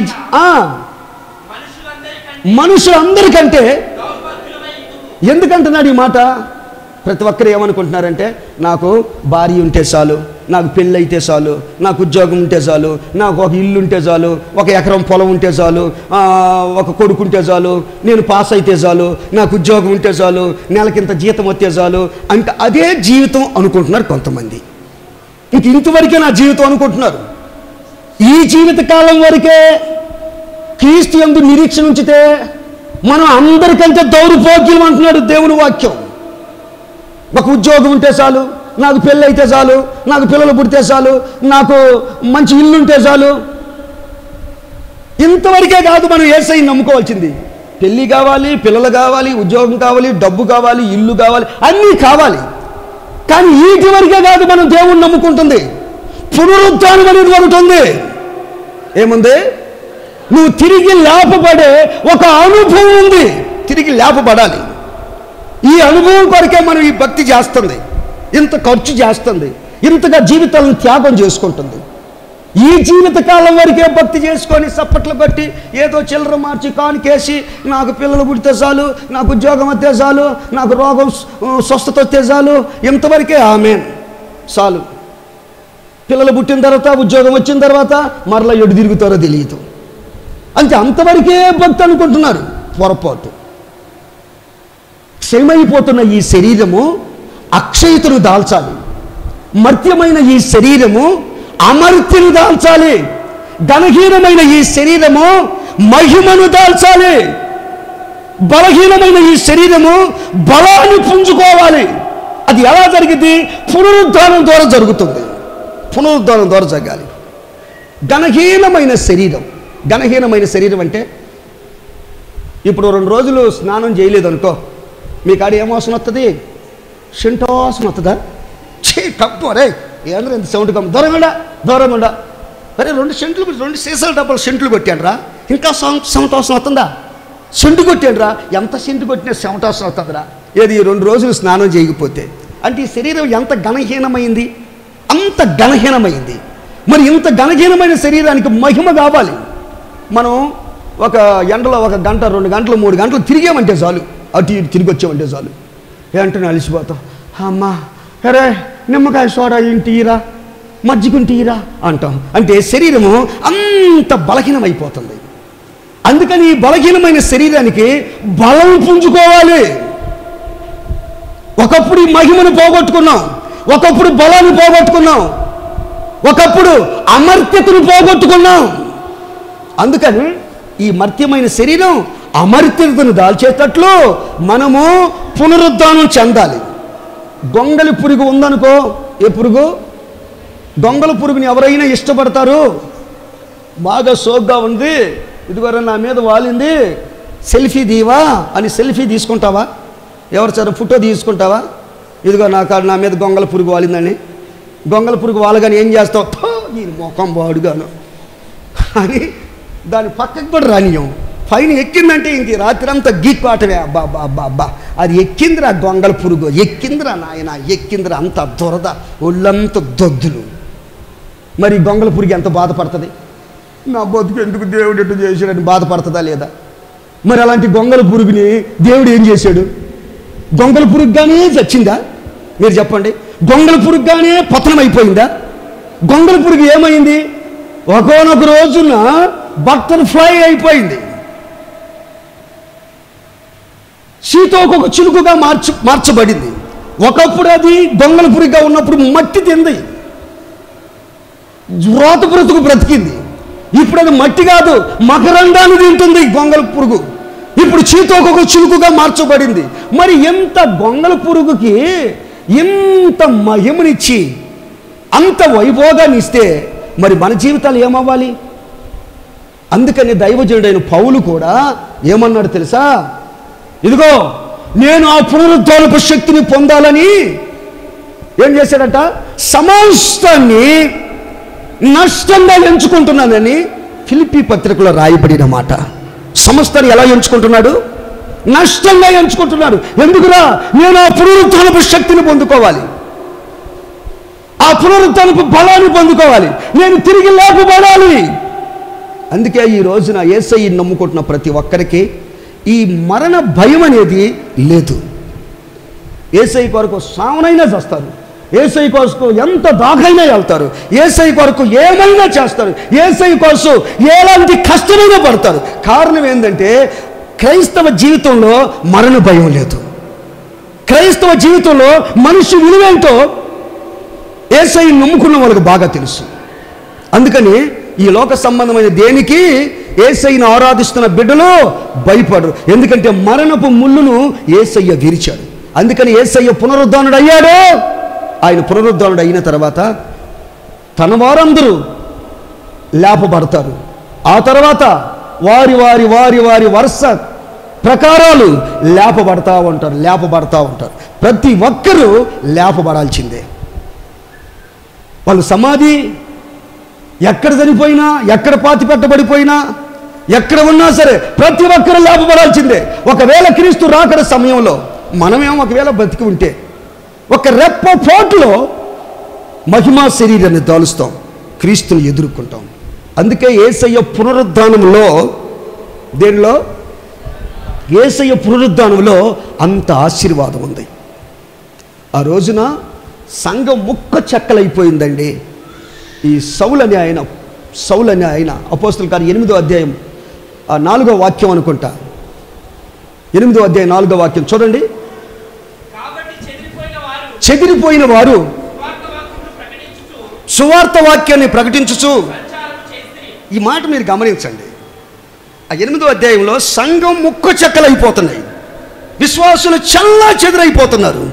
మనుషులందరికంటే. ఎందుకంటున్నాడు ఈ మాట? ప్రతి ఒక్కరు ఏమనుకుంటున్నారంటే, నాకు భార్య ఉంటే చాలు, నాకు పెళ్ళి అయితే చాలు, నాకు ఉద్యోగం ఉంటే చాలు, నాకు ఒక ఇల్లు ఉంటే చాలు, ఒక ఎకరం పొలం ఉంటే చాలు, ఒక కొడుకు ఉంటే చాలు, నేను పాస్ అయితే చాలు, నాకు ఉద్యోగం ఉంటే చాలు, నెలకింత జీతం వస్తే చాలు, అంటే అదే జీవితం అనుకుంటున్నారు కొంతమంది. ఇంక ఇంతవరకే నా జీవితం అనుకుంటున్నారు. ఈ జీవిత కాలం వరకే క్రీస్తు యందు నిరీక్షణ ఉంచితే మనం అందరికంటే దౌర్భాగ్యం అంటున్నాడు దేవుని వాక్యం. ఒక ఉద్యోగం ఉంటే చాలు, నాకు పెళ్ళి అయితే చాలు, నాకు పిల్లలు పుడితే చాలు, నాకు మంచి ఇల్లు ఉంటే చాలు, ఇంతవరకే కాదు మనం యేసయ్యని నమ్ముకోవాల్సింది. పెళ్ళి కావాలి, పిల్లలు కావాలి, ఉద్యోగం కావాలి, డబ్బు కావాలి, ఇల్లు కావాలి, అన్నీ కావాలి. కానీ వీటి వరకే కాదు మనం దేవుణ్ణి నమ్ముకుంటుంది. పునరుద్ధానం అనేది ఒకటి ఉంది. ఏముంది? నువ్వు తిరిగి లేపబడే ఒక అనుభవం ఉంది. తిరిగి లేపబడాలి. ఈ అనుభవం కొరకే మనం ఈ భక్తి చేస్తుంది, ఇంత ఖర్చు చేస్తుంది, ఇంతగా జీవితాలను త్యాగం చేసుకుంటుంది. ఈ జీవిత కాలం వరకే భక్తి చేసుకొని చప్పట్లు కొట్టి ఏదో చిల్లర మార్చి కానికేసి నాకు పిల్లలు పుడితే చాలు, నాకు ఉద్యోగం వస్తే చాలు, నాకు రోగం స్వస్థత వస్తే చాలు, ఇంతవరకే ఆమేన్ చాలు. పిల్లలు పుట్టిన తర్వాత, ఉద్యోగం వచ్చిన తర్వాత మరలా ఎడు తిరుగుతారో తెలియదు. అంటే అంతవరకే భక్తి అనుకుంటున్నారు. పొరపాటు. క్షయమైపోతున్న ఈ శరీరము అక్షయతను దాల్చాలి. మర్త్యమైన ఈ శరీరము అమర్త్యను దాల్చాలి. ఘనహీనమైన ఈ శరీరము మహిమను దాల్చాలి. బలహీనమైన ఈ శరీరము బలాన్ని పుంజుకోవాలి. అది ఎలా జరిగింది? పునరుద్ధానం ద్వారా జరుగుతుంది. పునరుద్ధానం ద్వారా జరగాలి. ఘనహీనమైన శరీరం. ఘనహీనమైన శరీరం అంటే ఇప్పుడు రెండు రోజులు స్నానం చేయలేదు అనుకో, మీ కాడ ఏం వాసన వస్తుంది? షంటోసన వస్తుందా? చే కప్పు రే ఏంద్ర ఎంత సౌండ్ కమ్ము, దూరంగా దూరంగా. అరే రెండు సెంట్లు రెండు సీసాల డబ్బాలు సెంట్లు కొట్టాను రా, ఇంకా సౌండ్ సౌంటోసన వస్తుందా? సెంటు కొట్టాను రా, ఎంత సెంటు కొట్టినా సౌంటోసన వస్తుందిరా. ఏది రెండు రోజులు స్నానం చేయకపోతే? అంటే ఈ శరీరం ఎంత ఘనహీనమైంది, అంత ఘనహీనమైంది. మరి ఇంత ఘనహీనమైన శరీరానికి మహిమ కావాలి. మనం ఒక ఎండలో ఒక గంట, రెండు గంటలు, మూడు గంటలు తిరిగామంటే చాలు, అటు ఇటు తిరిగి వచ్చామంటే చాలు, వెంటనే అలసిపోతాం. అమ్మా అరే నిమ్మకాయ సోడా ఇంటీరా, మజ్జిగుంటీరా అంటాం. అంటే శరీరము అంత బలహీనమైపోతుంది. అందుకని ఈ బలహీనమైన శరీరానికి బలం పుంజుకోవాలి. ఒకప్పుడు ఈ మహిమను పోగొట్టుకున్నాం, ఒకప్పుడు బలాన్ని పోగొట్టుకున్నాం, ఒకప్పుడు అమర్త్యతను పోగొట్టుకున్నాం. అందుకని ఈ మర్త్యమైన శరీరం అమర్త్యతను దాల్చేటట్లు మనము పునరుద్ధానం చెందాలి. గొంగలి పురుగు ఉందనుకో, ఏ పురుగు? గొంగల పురుగుని ఎవరైనా ఇష్టపడతారు. బాగా సోగ్గా ఉంది, ఇదిగోరా నా మీద వాలింది, సెల్ఫీ దీవా అని సెల్ఫీ తీసుకుంటావా? ఎవరు సరే ఫోటో తీసుకుంటావా? ఇదిగో నాకు నా మీద గొంగల పురుగు వాలిందని. గొంగల పురుగు వాలగాని ఏం చేస్తావు? నేను మొఖం బాడుగాను అని దాని పక్కకు కూడా రానియం. పైన ఎక్కిందంటే ఇంక రాత్రి అంతా గీక్కోటమే. అబ్బా అబ్బా అబ్బా అబ్బా అది ఎక్కిందిరా గొంగల పురుగు, ఎక్కిందిరా నాయన, ఎక్కిందిరా, అంత దురద, ఒళ్ళంత దొద్దులు. మరి గొంగల పురుగు ఎంత బాధపడుతుంది? నా బతుకు ఎందుకు దేవుడు ఎట్టు చేశాడని బాధపడుతుందా లేదా? మరి అలాంటి గొంగల పురుగుని దేవుడు ఏం చేశాడు? గొంగల పురుగుగానే చచ్చిందా? మీరు చెప్పండి. గొంగల పురుగుగానే పతనం అయిపోయిందా? గొంగల పురుగు ఏమైంది? ఒకనొక రోజున బటర్ఫ్లై అయిపోయింది. సీతోకొక చిలుకగా మార్చు మార్చబడింది. ఒకప్పుడు అది గొంగల పురుగుగా ఉన్నప్పుడు మట్టి తింది, రోత బ్రతుకు బ్రతికింది. ఇప్పుడు అది మట్టి కాదు, మకరందాన్ని తింటుంది గొంగల పురుగు. ఇప్పుడు చీతోకొక చిలుకగా మార్చబడింది. మరి ఎంత గొంగల పురుగుకి ఇంత మహిమనిచ్చి అంత వైభోగాన్ని ఇస్తే మరి మన జీవితాలు ఏమవ్వాలి? అందుకని దైవజనుడైన పౌలు కూడా ఏమన్నాడు తెలుసా? ఇదిగో నేను ఆ పునరుద్ధానపు శక్తిని పొందాలని ఏం చేశాడట? సమస్తాన్ని నష్టంగా ఎంచుకుంటున్నానని ఫిలిప్పీ పత్రికలో రాయబడిన మాట. సమస్తాన్ని ఎలా ఎంచుకుంటున్నాడు? నష్టంగా ఎంచుకుంటున్నాడు. ఎందుకురా? నేను ఆ పునరుద్ధానపు శక్తిని పొందుకోవాలి, ఆ పునరుద్ధానపు బలాన్ని పొందుకోవాలి, నేను తిరిగి లేపబడాలి. అందుకే ఈ రోజున యేసయ్యని నమ్ముకుంటున్న ప్రతి ఒక్కరికి ఈ మరణ భయం అనేది లేదు. యేసయ్య కొరకు సావనైనా చేస్తారు, యేసయ్య కొరకు ఎంత దాగైనా వెళ్తారు, యేసయ్య కొరకు ఏమైనా చేస్తారు, యేసయ్య కోసం ఎలాంటి కష్టమైనా పడతారు. కారణం ఏంటంటే క్రైస్తవ జీవితంలో మరణ భయం లేదు. క్రైస్తవ జీవితంలో మనిషి విలువేంటో యేసయ్యని నమ్ముకున్న వాళ్ళకి బాగా తెలుసు. అందుకని ఈ లోక సంబంధమైన దేనికి యేసయ్యను ఆరాధిస్తున్న బిడ్డలు భయపడరు. ఎందుకంటే మరణపు ముళ్ళును యేసయ్య విరిచాడు. అందుకని యేసయ్య పునరుద్ధానుడు అయ్యాడు. ఆయన పునరుద్ధానుడు అయిన తర్వాత తన వారందరూ లేపబడతారు. ఆ తర్వాత వారి వారి వారి వారి వరుస ప్రకారాలు లేపబడతా ఉంటారు లేపబడతా ఉంటారు ప్రతి ఒక్కరూ లేపబడాల్సిందే. వాళ్ళు సమాధి ఎక్కడ చనిపోయినా, ఎక్కడ పాతి పెట్టబడిపోయినా, ఎక్కడ ఉన్నా సరే ప్రతి ఒక్కరూ లేపబడాల్సిందే. ఒకవేళ క్రీస్తు రాకడ సమయంలో మనమేమో ఒకవేళ బతికి ఉంటే ఒక రెప్ప పోటులో మహిమా శరీరాన్ని దాలుస్తాం, క్రీస్తుని ఎదుర్కొంటాం. అందుకే యేసయ్య పునరుద్ధానంలో, దేనిలో? యేసయ్య పునరుద్ధానంలో అంత ఆశీర్వాదం ఉంది. ఆ రోజున సంఘం ముక్క చెక్కలైపోయిందండి. ఈ సౌలు అనే ఆయన సౌలు అనే ఆయన అపోస్తలుల కార్యం ఎనిమిదో అధ్యాయం ఆ నాలుగో వాక్యం అనుకుంటా, ఎనిమిదో అధ్యాయం నాలుగో వాక్యం చూడండి. చెదిరిపోయిన వారు సువార్త వాక్యాన్ని ప్రకటించుచు, ఈ మాట మీరు గమనించండి. ఆ ఎనిమిదో అధ్యాయంలో సంఘం ముక్క చెక్కలైపోతున్నాయి, విశ్వాసులు చల్లా చెదిరైపోతున్నారు.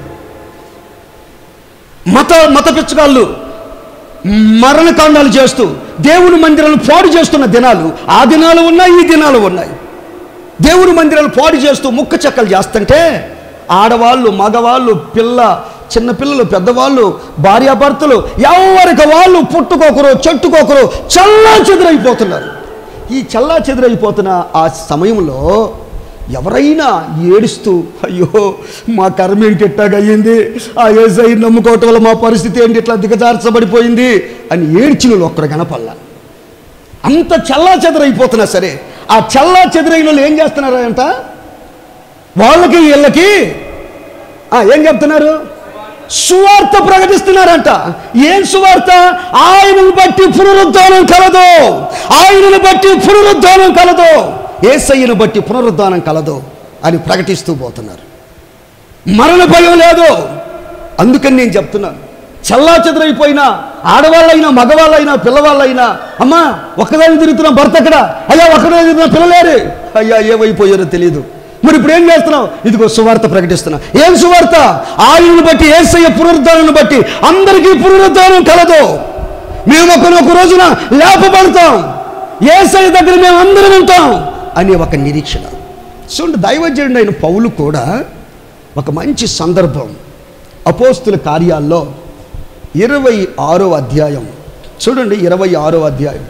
మత మత పిచ్చగాళ్ళు మరణకాండాలు చేస్తూ దేవుని మందిరాలు పాడు చేస్తున్న దినాలు ఆ దినాలు ఉన్నాయి, ఈ దినాలు ఉన్నాయి. దేవుని మందిరాలు పాడు చేస్తూ ముక్క చెక్కలు చేస్తుంటే ఆడవాళ్ళు, మగవాళ్ళు, పిల్ల చిన్నపిల్లలు, పెద్దవాళ్ళు, భార్యాభర్తలు ఎవరికి వాళ్ళు పుట్టుకొకరు చెట్టుకొకరు చల్లా చెదురైపోతున్నారు. ఈ చల్లా చెదురైపోతున్న ఆ సమయంలో ఎవరైనా ఏడుస్తూ, అయ్యో మా కర్మ ఏంటి ఇట్టాగయ్యింది, ఆ యేసయ్య నమ్ముకోవటం వల్ల మా పరిస్థితి ఏంటి ఇట్లా దిగజార్చబడిపోయింది అని ఏడ్చిన ఒక్కడు కనపల్లా. అంత చల్లా చెదరైపోతున్నా సరే ఆ చల్లా చెదరైన వాళ్ళు ఏం చేస్తున్నారంట? వాళ్ళకి వీళ్ళకి ఏం చెప్తున్నారు? సువార్త ప్రకటిస్తున్నారంట. ఏం సువార్త? ఆయనను బట్టి పునరుద్ధానం కలదు, ఆయనను బట్టి పునరుద్ధానం కలదు, యేసయ్యను బట్టి పునరుద్ధానం కలదు అని ప్రకటిస్తూ పోతున్నారు. మరణ భయం లేదు. అందుకని నేను చెప్తున్నాను, చల్లా చెదరైపోయినా ఆడవాళ్ళైనా మగవాళ్ళైనా పిల్లవాళ్ళైనా, అమ్మా ఒక్కదాన్ని తిరుగుతున్నా భర్త అక్కడ, అయ్యా ఒక్కదాన్ని తిరుగుతున్నా పిల్లలేరు, అయ్యా ఏమైపోయారో తెలియదు, మరి ఇప్పుడు ఏం చేస్తున్నావు? ఇదిగో సువార్త ప్రకటిస్తున్నా. ఏం సువార్త? ఆయనను బట్టి, యేసయ్య పునరుద్ధానాన్ని బట్టి అందరికీ పునరుద్ధానం కలదు, మేము ఒకనొక రోజున లేపబడతాం, యేసయ్య దగ్గర మేము అందరం ఉంటాం అనే ఒక నిరీక్షణ. చూడండి, దైవజనుడు అయిన పౌలు కూడా ఒక మంచి సందర్భం అపోస్తుల కార్యాల్లో ఇరవై ఆరో అధ్యాయం చూడండి. ఇరవై ఆరో అధ్యాయం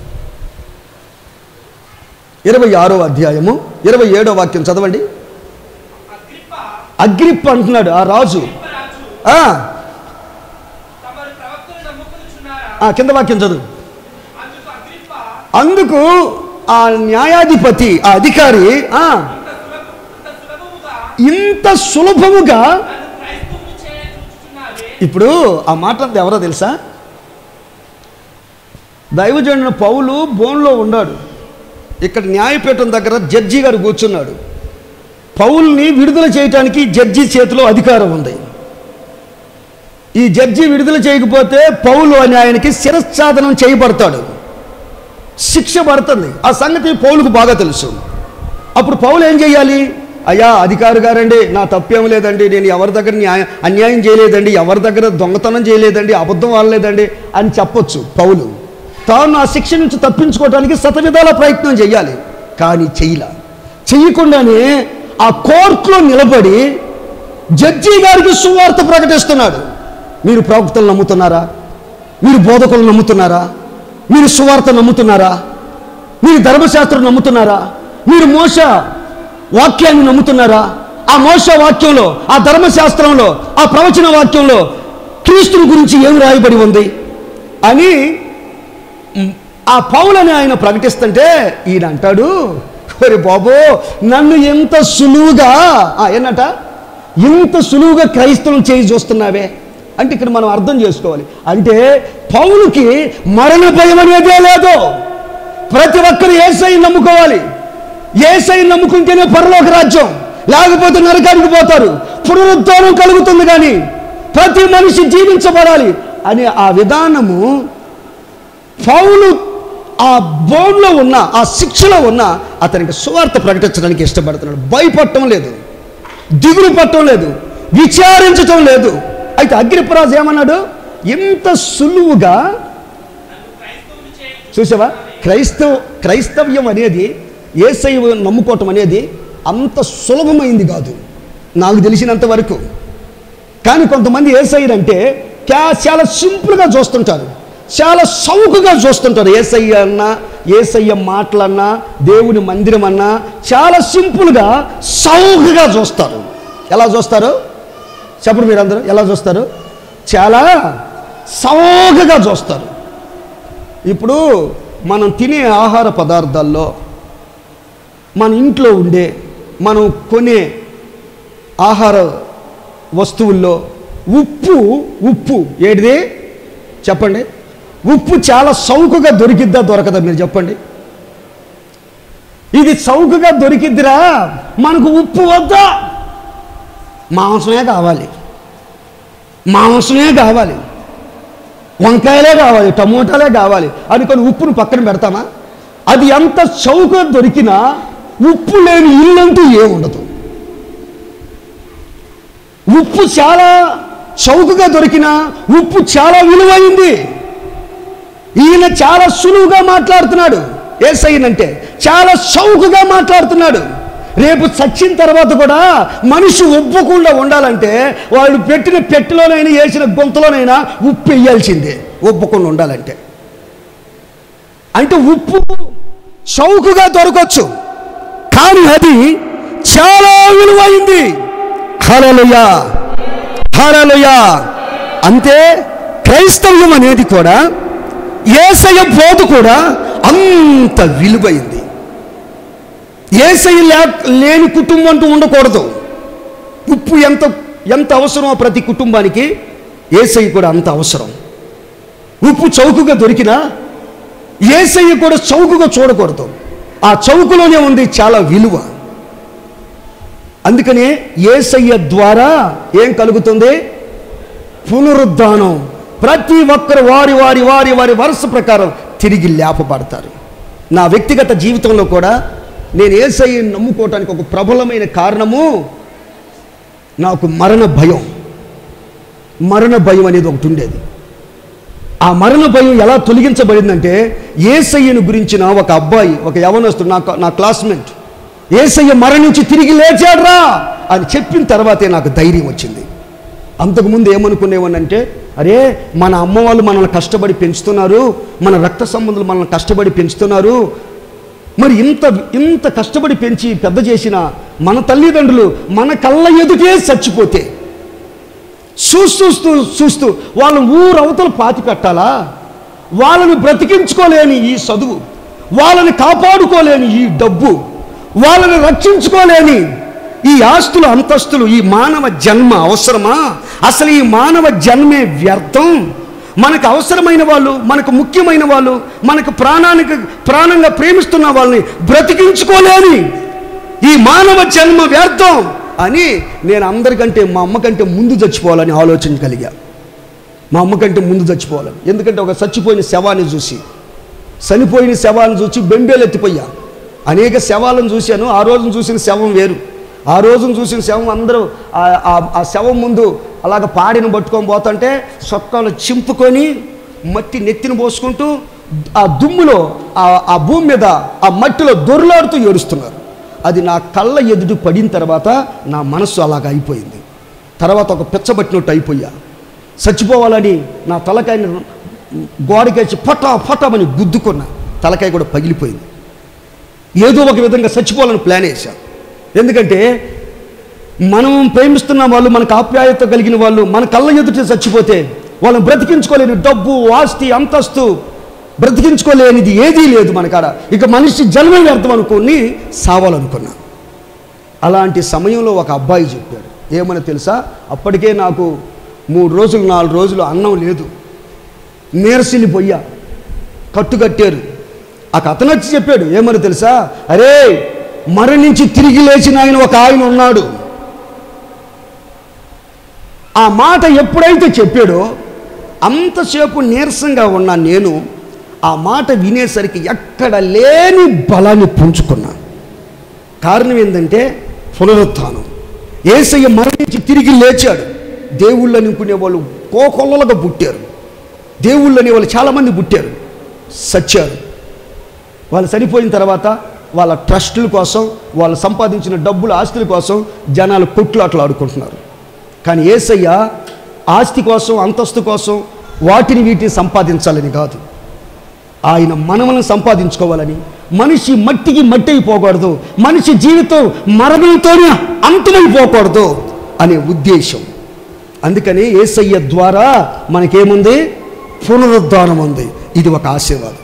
ఇరవై ఆరో అధ్యాయము ఇరవై ఏడో వాక్యం చదవండి. అగ్రిప్ప అంటున్నాడు ఆ రాజు, కింద వాక్యం చదువు. అందుకు ఆ న్యాయాధిపతి, ఆ అధికారి ఇంత సులభముగా, ఇప్పుడు ఆ మాట ఎవరో తెలుసా? దైవజనుడు పౌలు బోన్లో ఉన్నాడు, ఇక్కడ న్యాయపీఠం దగ్గర జడ్జి గారు కూర్చున్నాడు. పౌల్ని విడుదల చేయటానికి జడ్జి చేతిలో అధికారం ఉంది. ఈ జడ్జి విడుదల చేయకపోతే పౌలు అనే ఆయనకి శిరచ్ఛాదనం చేయబడతాడు, శిక్ష పడుతుంది. ఆ సంగతి పౌలుకు బాగా తెలుసు. అప్పుడు పౌలు ఏం చేయాలి? అయ్యా అధికారి గారండి, నా తప్పేం లేదండి, నేను ఎవరి దగ్గర న్యాయ అన్యాయం చేయలేదండి, ఎవరి దగ్గర దొంగతనం చేయలేదండి, అబద్ధం ఆడలేదండి అని చెప్పొచ్చు పౌలు. తాను ఆ శిక్ష నుంచి తప్పించుకోవడానికి శతవిధాల ప్రయత్నం చేయాలి, కానీ చెయ్యలా. చెయ్యకుండానే ఆ కోర్టులో నిలబడి జడ్జి గారికి సువార్త ప్రకటిస్తున్నాడు. మీరు ప్రవక్తలు నమ్ముతున్నారా? మీరు బోధకులు నమ్ముతున్నారా? మీరు సువార్త నమ్ముతున్నారా? మీరు ధర్మశాస్త్రం నమ్ముతున్నారా? మీరు మోష వాక్యాన్ని నమ్ముతున్నారా? ఆ మోష వాక్యంలో, ఆ ధర్మశాస్త్రంలో, ఆ ప్రవచన వాక్యంలో క్రీస్తుని గురించి ఏం రాయబడి ఉంది అని ఆ పౌలని ఆయన ప్రకటిస్తుంటే ఈయన అంటాడు, ఒరే బాబు నన్ను ఎంత సులువుగా ఏనట ఇంత సులువుగా క్రైస్తవం చేయి చూస్తున్నావే అంటే ఇక్కడ మనం అర్థం చేసుకోవాలి. అంటే పౌలుకి మరణ భయం అనేదే లేదు. ప్రతి ఒక్కరు యేసయ్యను నమ్ముకోవాలి, యేసయ్యను నమ్ముకుంటేనే పరలోక రాజ్యం, లేకపోతే నరకానికి పోతారు. పునరుద్ధానం కలుగుతుంది, కానీ ప్రతి మనిషి జీవించబడాలి అనే ఆ విధానము పౌలు ఆ బోన్లో ఉన్న, ఆ శిక్షలో ఉన్న అతనికి సువార్త ప్రకటించడానికి ఇష్టపడుతున్నాడు. భయపడటం లేదు, దిగులు పట్టడం లేదు, విచారించటం లేదు. అయితే అగ్రిప్పరాజు ఏమన్నాడు? ఇంత సులువుగా, చూసావా, క్రైస్తవ క్రైస్తవ్యం అనేది యేసయ్య నమ్ముకోవటం అనేది అంత సులభమైంది కాదు నాకు తెలిసినంత వరకు. కానీ కొంతమంది యేసయ్యని అంటే చాలా సింపుల్గా చూస్తుంటారు, చాలా సౌకుగా చూస్తుంటారు. యేసయ్య అన్నా, యేసయ్య మాటలన్నా, దేవుని మందిరం అన్నా చాలా సింపుల్గా సౌకుగా చూస్తారు. ఎలా చూస్తారు చెప్పండి మీరందరూ? ఎలా చూస్తారు? చాలా సౌకుగా చూస్తారు. ఇప్పుడు మనం తినే ఆహార పదార్థాల్లో, మన ఇంట్లో ఉండే, మనం కొనే ఆహార వస్తువుల్లో ఉప్పు ఉప్పు ఏడిది చెప్పండి? ఉప్పు చాలా చౌకగా దొరికిద్దా దొరకదా మీరు చెప్పండి? ఇది చౌకగా దొరికిద్దిరా, మనకు ఉప్పు వద్దా, మాంసమే కావాలి, మాంసమే కావాలి, వంకాయలే కావాలి, టమోటాలే కావాలి అనుకొని ఉప్పును పక్కన పెడతామా? అది ఎంత చౌకగా దొరికినా ఉప్పు లేని ఇల్లంటూ ఏముండదు. ఉప్పు చాలా చౌకగా దొరికినా ఉప్పు చాలా విలువైంది. ఈయన చాలా సులువుగా మాట్లాడుతున్నాడు. యేసయ్యనంటే చాలా చౌకగా మాట్లాడుతున్నాడు. రేపు చచ్చిన తర్వాత కూడా మనిషి ఉబ్బకుండా ఉండాలంటే వాళ్ళు పెట్టిన పెట్టెలోనైనా వేసిన గొంతులోనైనా ఉప్పు వేయాల్సిందే ఉబ్బకుండా ఉండాలంటే. అంటే ఉప్పు చౌకగా దొరకవచ్చు, కానీ అది చాలా విలువైంది. హల్లెలూయా, హల్లెలూయా. అంతే క్రైస్తవ్యం అనేది కూడా, యేసయ్య బోధ కూడా అంత విలువైంది. యేసయ్య లేని కుటుంబం అంటూ ఉండకూడదు. ఉప్పు ఎంత ఎంత అవసరమో ప్రతి కుటుంబానికి యేసయ్య కూడా అంత అవసరం. ఉప్పు చౌకగా దొరికినా యేసయ్య కూడా చౌకగా చూడకూడదు. ఆ చౌకలోనే ఉంది చాలా విలువ. అందుకనే యేసయ్య ద్వారా ఏం కలుగుతుంది? పునరుద్ధానం. ప్రతి ఒక్కరు వారి వారి వారి వారి వరుస ప్రకారం తిరిగి లేపబడతారు. నా వ్యక్తిగత జీవితంలో కూడా నేను యేసయ్యను నమ్ముకోవటానికి ఒక ప్రబలమైన కారణము నాకు మరణ భయం. మరణ భయం అనేది ఒకటి ఉండేది. ఆ మరణ భయం ఎలా తొలగించబడిందంటే, యేసయ్యను గురించిన ఒక అబ్బాయి, ఒక యవనస్తుడు, నా నా క్లాస్మేట్, యేసయ్య మరణించి తిరిగి లేచాడ్రా అని చెప్పిన తర్వాతే నాకు ధైర్యం వచ్చింది. అంతకుముందు ఏమనుకునేవానంటే, అరే మన అమ్మ వాళ్ళు మనల్ని కష్టపడి పెంచుతున్నారు, మన రక్త సంబంధులు మనల్ని కష్టపడి పెంచుతున్నారు, మరి ఇంత ఇంత కష్టపడి పెంచి పెద్ద చేసిన మన తల్లిదండ్రులు మన కళ్ళ ఎదుటే చచ్చిపోతే చూస్తూ చూస్తూ వాళ్ళని ఊరవతలు పాతి పెట్టాలా? వాళ్ళని బ్రతికించుకోలేని ఈ చదువు, వాళ్ళని కాపాడుకోలేని ఈ డబ్బు, వాళ్ళని రక్షించుకోలేని ఈ ఆస్తులు అంతస్తులు, ఈ మానవ జన్మ అవసరమా? అసలు ఈ మానవ జన్మే వ్యర్థం. మనకు అవసరమైన వాళ్ళు, మనకు ముఖ్యమైన వాళ్ళు, మనకు ప్రాణానికి ప్రాణంగా ప్రేమిస్తున్న వాళ్ళని బ్రతికించుకోలేని ఈ మానవ జన్మ వ్యర్థం అని నేను అందరికంటే మా అమ్మకంటే ముందు చచ్చిపోవాలని ఆలోచన కలిగా. మా అమ్మకంటే ముందు చచ్చిపోవాలని. ఎందుకంటే ఒక చచ్చిపోయిన శవాన్ని చూసి, చనిపోయిన శవాన్ని చూసి బెంబేలు ఎత్తిపోయా. అనేక శవాలను చూశాను. ఆ రోజును చూసిన శవం వేరు. ఆ రోజును చూసిన శవం అందరూ ఆ శవం ముందు అలాగ పాడిని పట్టుకొని పోతుంటే సొక్కాలు చింపుకొని మట్టి నెత్తిని పోసుకుంటూ ఆ దుమ్ములో ఆ భూమి మీద ఆ మట్టిలో దొర్లాడుతూ ఏడుస్తున్నారు. అది నా కళ్ళ ఎదుటి పడిన తర్వాత నా మనస్సు అలాగ అయిపోయింది. తర్వాత ఒక పిచ్చబట్టినట్టు అయిపోయా. చచ్చిపోవాలని నా తలకాయని గోడకేసి ఫటా ఫటామని గుద్దుకున్నా. తలకాయ కూడా పగిలిపోయింది. ఏదో ఒక విధంగా చచ్చిపోవాలని ప్లాన్ వేశాను. ఎందుకంటే మనం ప్రేమిస్తున్న వాళ్ళు, మనకు ఆప్యాయత కలిగిన వాళ్ళు మన కళ్ళ ఎదుట చచ్చిపోతే వాళ్ళని బ్రతికించుకోలేని డబ్బు, ఆస్తి, అంతస్తు బ్రతికించుకోలేనిది ఏదీ లేదు మన కాడ. ఇక మనిషి జన్మ వ్యర్థం అనుకుని సావాలనుకున్నా. అలాంటి సమయంలో ఒక అబ్బాయి చెప్పాడు. ఏమని తెలుసా? అప్పటికే నాకు మూడు రోజులు నాలుగు రోజులు అన్నం లేదు, నీరసిల్లిపోయా, కట్టుకట్టారు. ఆ కథ నచ్చి చెప్పాడు. ఏమని తెలుసా? అరే మరణించి తిరిగి లేచిన ఆయన ఒక ఆయన ఉన్నాడు. ఆ మాట ఎప్పుడైతే చెప్పాడో అంతసేపు నీరసంగా ఉన్నా నేను ఆ మాట వినేసరికి ఎక్కడ లేని బలాన్ని పుంజుకున్నా. కారణం ఏంటంటే పునరుత్థానం. యేసయ్య మరణించి తిరిగి లేచాడు. దేవుళ్ళు అనుకునే వాళ్ళు కోకొల్లలుగా పుట్టారు. దేవుళ్ళు అనే వాళ్ళు చాలామంది పుట్టారు, సచ్చారు. వాళ్ళు చనిపోయిన తర్వాత వాళ్ళ ట్రస్టుల కోసం, వాళ్ళు సంపాదించిన డబ్బులు ఆస్తుల కోసం జనాలు కొట్లాటలు ఆడుకుంటున్నారు. కానీ యేసయ్య ఆస్తి కోసం, అంతస్తు కోసం, వాటిని వీటిని సంపాదించాలని కాదు, ఆయన మనములను సంపాదించుకోవాలని, మనిషి మట్టికి మట్టి అయిపోకూడదు, మనిషి జీవితం మరణంతోనే అంతమైపోకూడదు అనే ఉద్దేశం. అందుకని యేసయ్య ద్వారా మనకేముంది? పునరుద్ధానం ఉంది. ఇది ఒక ఆశీర్వాదం.